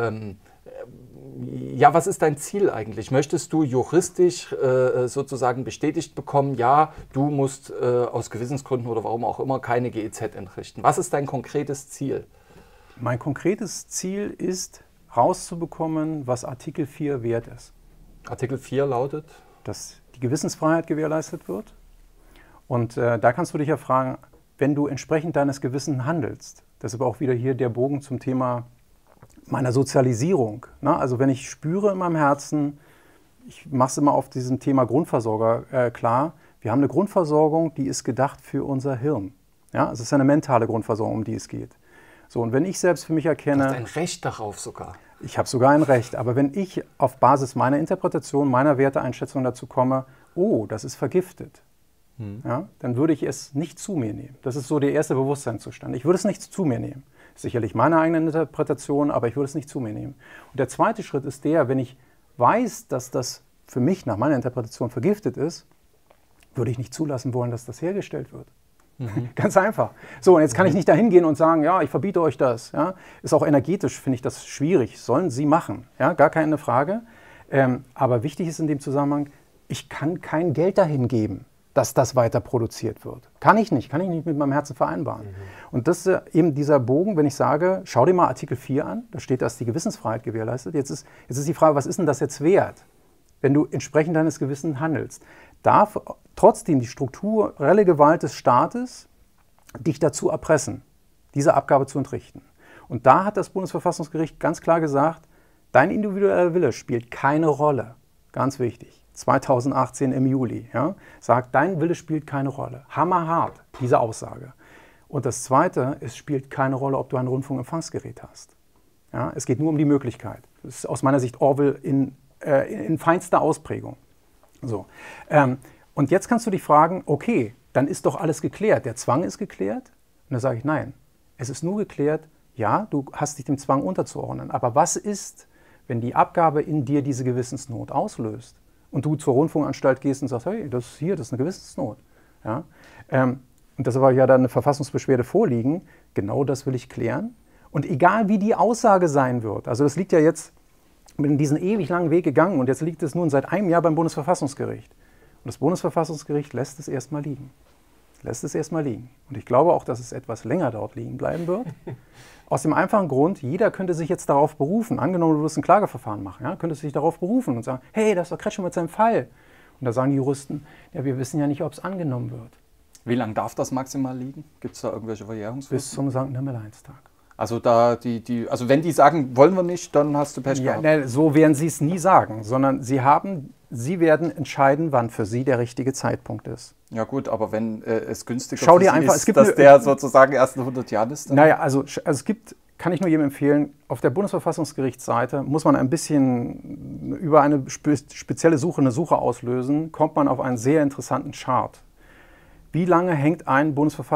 was ist dein Ziel eigentlich? Möchtest du juristisch sozusagen bestätigt bekommen, ja, du musst aus Gewissensgründen oder warum auch immer keine GEZ entrichten? Was ist dein konkretes Ziel? Mein konkretes Ziel ist, rauszubekommen, was Artikel 4 wert ist. Artikel 4 lautet? Dass die Gewissensfreiheit gewährleistet wird. Und da kannst du dich ja fragen, wenn du entsprechend deines Gewissens handelst, deshalb auch wieder hier der Bogen zum Thema meiner Sozialisierung. Ne? Also wenn ich spüre in meinem Herzen, ich mache es immer auf diesem Thema Grundversorger klar, wir haben eine Grundversorgung, die ist gedacht für unser Hirn. Ja? Es ist eine mentale Grundversorgung, um die es geht. So, und wenn ich selbst für mich erkenne... Du hast ein Recht darauf sogar. Ich habe sogar ein Recht, aber wenn ich auf Basis meiner Interpretation, meiner Werteeinschätzung dazu komme, oh, das ist vergiftet, dann würde ich es nicht zu mir nehmen. Das ist so der erste Bewusstseinszustand. Ich würde es nicht zu mir nehmen. Sicherlich meine eigene Interpretation, aber ich würde es nicht zu mir nehmen. Und der zweite Schritt ist der, wenn ich weiß, dass das für mich nach meiner Interpretation vergiftet ist, würde ich nicht zulassen wollen, dass das hergestellt wird. Ganz einfach. So, und jetzt kann ich nicht dahin gehen und sagen, ja, ich verbiete euch das. Ja. Ist auch energetisch, finde ich das schwierig. Sollen Sie machen. Ja, gar keine Frage. Aber wichtig ist in dem Zusammenhang, ich kann kein Geld dahin geben, dass das weiter produziert wird. Kann ich nicht mit meinem Herzen vereinbaren. Und das ist eben dieser Bogen, wenn ich sage, schau dir mal Artikel 4 an, da steht, dass die Gewissensfreiheit gewährleistet. Jetzt ist die Frage, was ist denn das jetzt wert, wenn du entsprechend deines Gewissens handelst? Darf trotzdem die strukturelle Gewalt des Staates dich dazu erpressen, diese Abgabe zu entrichten? Und da hat das Bundesverfassungsgericht ganz klar gesagt, dein individueller Wille spielt keine Rolle. Ganz wichtig. 2018 im Juli, sagt, dein Wille spielt keine Rolle. Hammerhart, diese Aussage. Und das Zweite, es spielt keine Rolle, ob du ein Rundfunkempfangsgerät hast. Ja, es geht nur um die Möglichkeit. Das ist aus meiner Sicht Orwell in feinster Ausprägung. So. Und jetzt kannst du dich fragen, okay, dann ist doch alles geklärt. Der Zwang ist geklärt. Und dann sage ich, nein, es ist nur geklärt, ja, du hast dich dem Zwang unterzuordnen. Aber was ist, wenn die Abgabe in dir diese Gewissensnot auslöst und du zur Rundfunkanstalt gehst und sagst, hey, das ist eine Gewissensnot. Ja? Und deshalb habe ich ja da eine Verfassungsbeschwerde vorliegen. Genau das will ich klären. Und egal wie die Aussage sein wird, also das liegt ja jetzt, ich bin diesen ewig langen Weg gegangen und jetzt liegt es nun seit einem Jahr beim Bundesverfassungsgericht. Und das Bundesverfassungsgericht lässt es erstmal liegen. Lässt es erstmal liegen. Und ich glaube auch, dass es etwas länger dort liegen bleiben wird. Aus dem einfachen Grund, jeder könnte sich jetzt darauf berufen. Angenommen, du wirst ein Klageverfahren machen, ja, könntest sich darauf berufen und sagen, hey, das war Kretschmer mit seinem Fall. Und da sagen die Juristen, ja, wir wissen ja nicht, ob es angenommen wird. Wie lange darf das maximal liegen? Gibt es da irgendwelche Verjährungsfristen? Bis zum St. Nimmerleinstag. Also, also wenn die sagen, wollen wir nicht, dann hast du Pech gehabt. Ja, so werden sie es nie sagen, sondern sie werden entscheiden, wann für sie der richtige Zeitpunkt ist. Ja gut, aber wenn es günstiger Schau dir einfach, ist, dass der sozusagen erst in 100 Jahren ist? Naja, also es gibt, kann ich nur jedem empfehlen, auf der Bundesverfassungsgerichtsseite muss man ein bisschen über eine spezielle Suche, eine Suche auslösen, kommt man auf einen sehr interessanten Chart. Wie lange hängt ein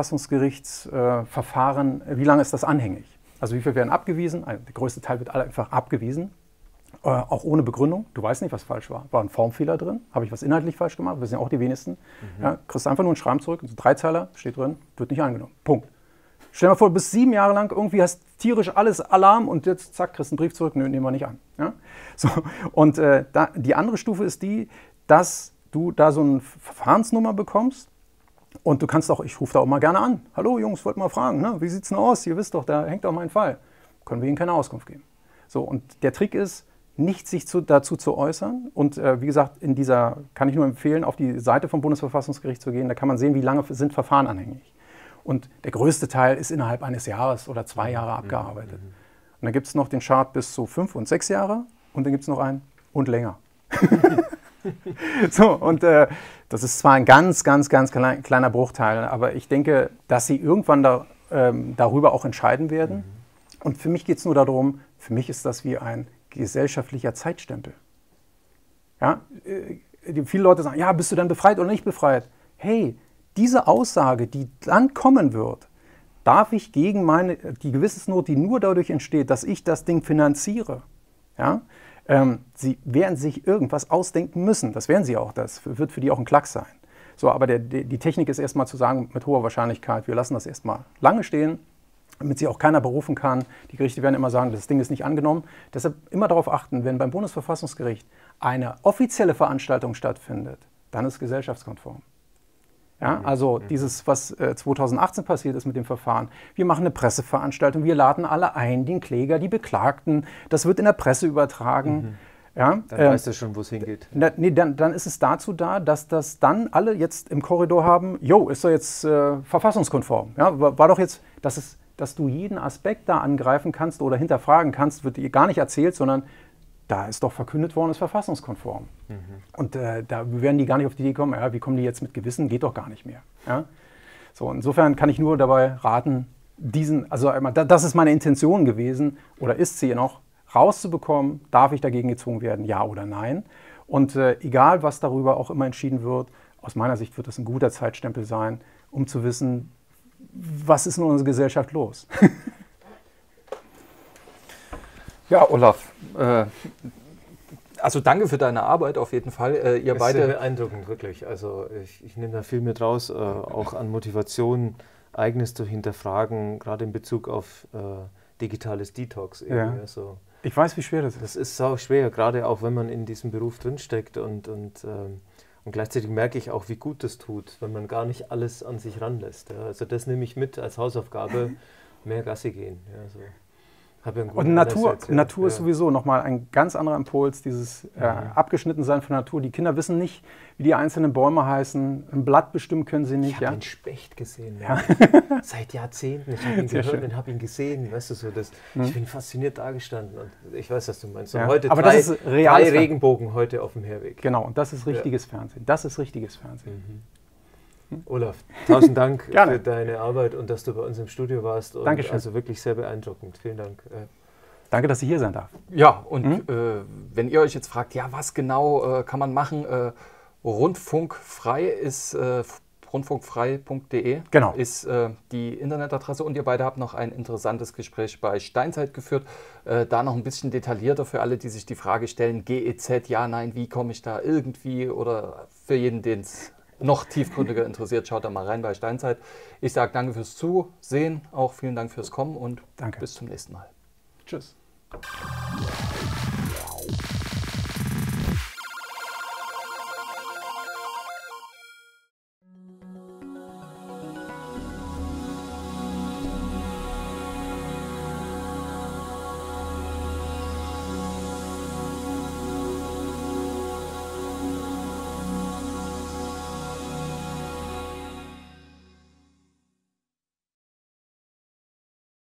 Bundesverfassungsgerichtsverfahren, wie lange ist das anhängig? Also wie viel werden abgewiesen? Der größte Teil wird einfach abgewiesen, auch ohne Begründung. Du weißt nicht, was falsch war. War ein Formfehler drin? Habe ich was inhaltlich falsch gemacht? Das sind ja auch die wenigsten. Ja, kriegst einfach nur ein Schreiben zurück, also 3-Zeiler, steht drin, wird nicht angenommen. Punkt. Stell dir mal vor, du bist 7 Jahre lang irgendwie, hast tierisch alles Alarm und jetzt zack, kriegst einen Brief zurück, nö, nehmen wir nicht an. Ja? So, und die andere Stufe ist die, dass du da so eine Verfahrensnummer bekommst. Und du kannst auch, ich rufe da auch mal gerne an. Hallo Jungs, wollt mal fragen, ne? Wie sieht es denn aus? Ihr wisst doch, da hängt auch mein Fall. Können wir Ihnen keine Auskunft geben. So, und der Trick ist, nicht sich dazu zu äußern. Und wie gesagt, kann ich nur empfehlen, auf die Seite vom Bundesverfassungsgericht zu gehen. Da kann man sehen, wie lange sind Verfahren anhängig. Und der größte Teil ist innerhalb eines Jahres oder 2 Jahre abgearbeitet. Und dann gibt es noch den Chart bis zu 5 und 6 Jahre. Und dann gibt es noch einen und länger. So, und das ist zwar ein ganz kleiner Bruchteil, aber ich denke, dass sie irgendwann darüber auch entscheiden werden. Und für mich geht es nur darum, für mich ist das wie ein gesellschaftlicher Zeitstempel. Ja? Viele Leute sagen, ja, bist du dann befreit oder nicht befreit? Hey, diese Aussage, die dann kommen wird, darf ich gegen die Gewissensnot, die nur dadurch entsteht, dass ich das Ding finanziere, ja? Sie werden sich irgendwas ausdenken müssen. Das werden sie auch. Das wird für die auch ein Klacks sein. So, aber die Technik ist erstmal zu sagen, mit hoher Wahrscheinlichkeit, wir lassen das erstmal lange stehen, damit sich auch keiner berufen kann. Die Gerichte werden immer sagen, das Ding ist nicht angenommen. Deshalb immer darauf achten, wenn beim Bundesverfassungsgericht eine offizielle Veranstaltung stattfindet, dann ist es gesellschaftskonform. Ja, also dieses, was 2018 passiert ist mit dem Verfahren. Wir machen eine Presseveranstaltung, wir laden alle ein, den Kläger, die Beklagten. Das wird in der Presse übertragen. Ja, dann weißt du schon, wo es hingeht. Nee, dann ist es dazu da, dass das dann alle jetzt im Korridor haben, jo, ist doch jetzt verfassungskonform. Ja, war doch jetzt, dass du jeden Aspekt da angreifen kannst oder hinterfragen kannst, wird dir gar nicht erzählt, sondern da ist doch verkündet worden, ist verfassungskonform. Und da werden die gar nicht auf die Idee kommen, ja, wie kommen die jetzt mit Gewissen, geht doch gar nicht mehr. Ja? So, insofern kann ich nur dabei raten, das ist meine Intention gewesen, oder ist sie noch, rauszubekommen, darf ich dagegen gezwungen werden, ja oder nein. Und egal, was darüber auch immer entschieden wird, aus meiner Sicht wird das ein guter Zeitstempel sein, um zu wissen, was ist in unserer Gesellschaft los. Ja, Olaf, also danke für deine Arbeit auf jeden Fall. Ihr beide sehr beeindruckend, wirklich. Also ich nehme da viel mit raus, auch an Motivation, Eigenes zu hinterfragen, gerade in Bezug auf digitales Detox. Ja. Also, ich weiß, wie schwer das ist. Das ist sau schwer, gerade auch wenn man in diesem Beruf drinsteckt und gleichzeitig merke ich auch, wie gut das tut, wenn man gar nicht alles an sich ranlässt. Ja. Also das nehme ich mit als Hausaufgabe, mehr Gassi gehen. Ja, so. Und Natur ist sowieso nochmal ein ganz anderer Impuls, dieses Abgeschnittensein von Natur. Die Kinder wissen nicht, wie die einzelnen Bäume heißen. Ein Blatt bestimmen können sie nicht. Ich habe den Specht gesehen. Ja. Seit Jahrzehnten. Ich habe ihn gehört und habe ihn gesehen. Weißt du, so das, ich bin fasziniert dagestanden. Und ich weiß, was du meinst. Und heute aber das ist drei Regenbogen heute auf dem Herweg. Genau, und das ist richtiges Fernsehen. Das ist richtiges Fernsehen. Olaf, 1000 Dank für deine Arbeit und dass du bei uns im Studio warst. Und Dankeschön. Also wirklich sehr beeindruckend. Vielen Dank. Danke, dass ich hier sein darf. Ja, und wenn ihr euch jetzt fragt, ja, was genau kann man machen, rundfunkfrei ist rundfunkfrei.de genau. ist die Internetadresse und ihr beide habt noch ein interessantes Gespräch bei Steinzeit geführt. Da noch ein bisschen detaillierter für alle, die sich die Frage stellen, GEZ, ja, nein, wie komme ich da irgendwie, oder für jeden, den es noch tiefgründiger interessiert, schaut da mal rein bei Steinzeit. Ich sage danke fürs Zusehen, auch vielen Dank fürs Kommen und danke. Bis zum nächsten Mal. Tschüss.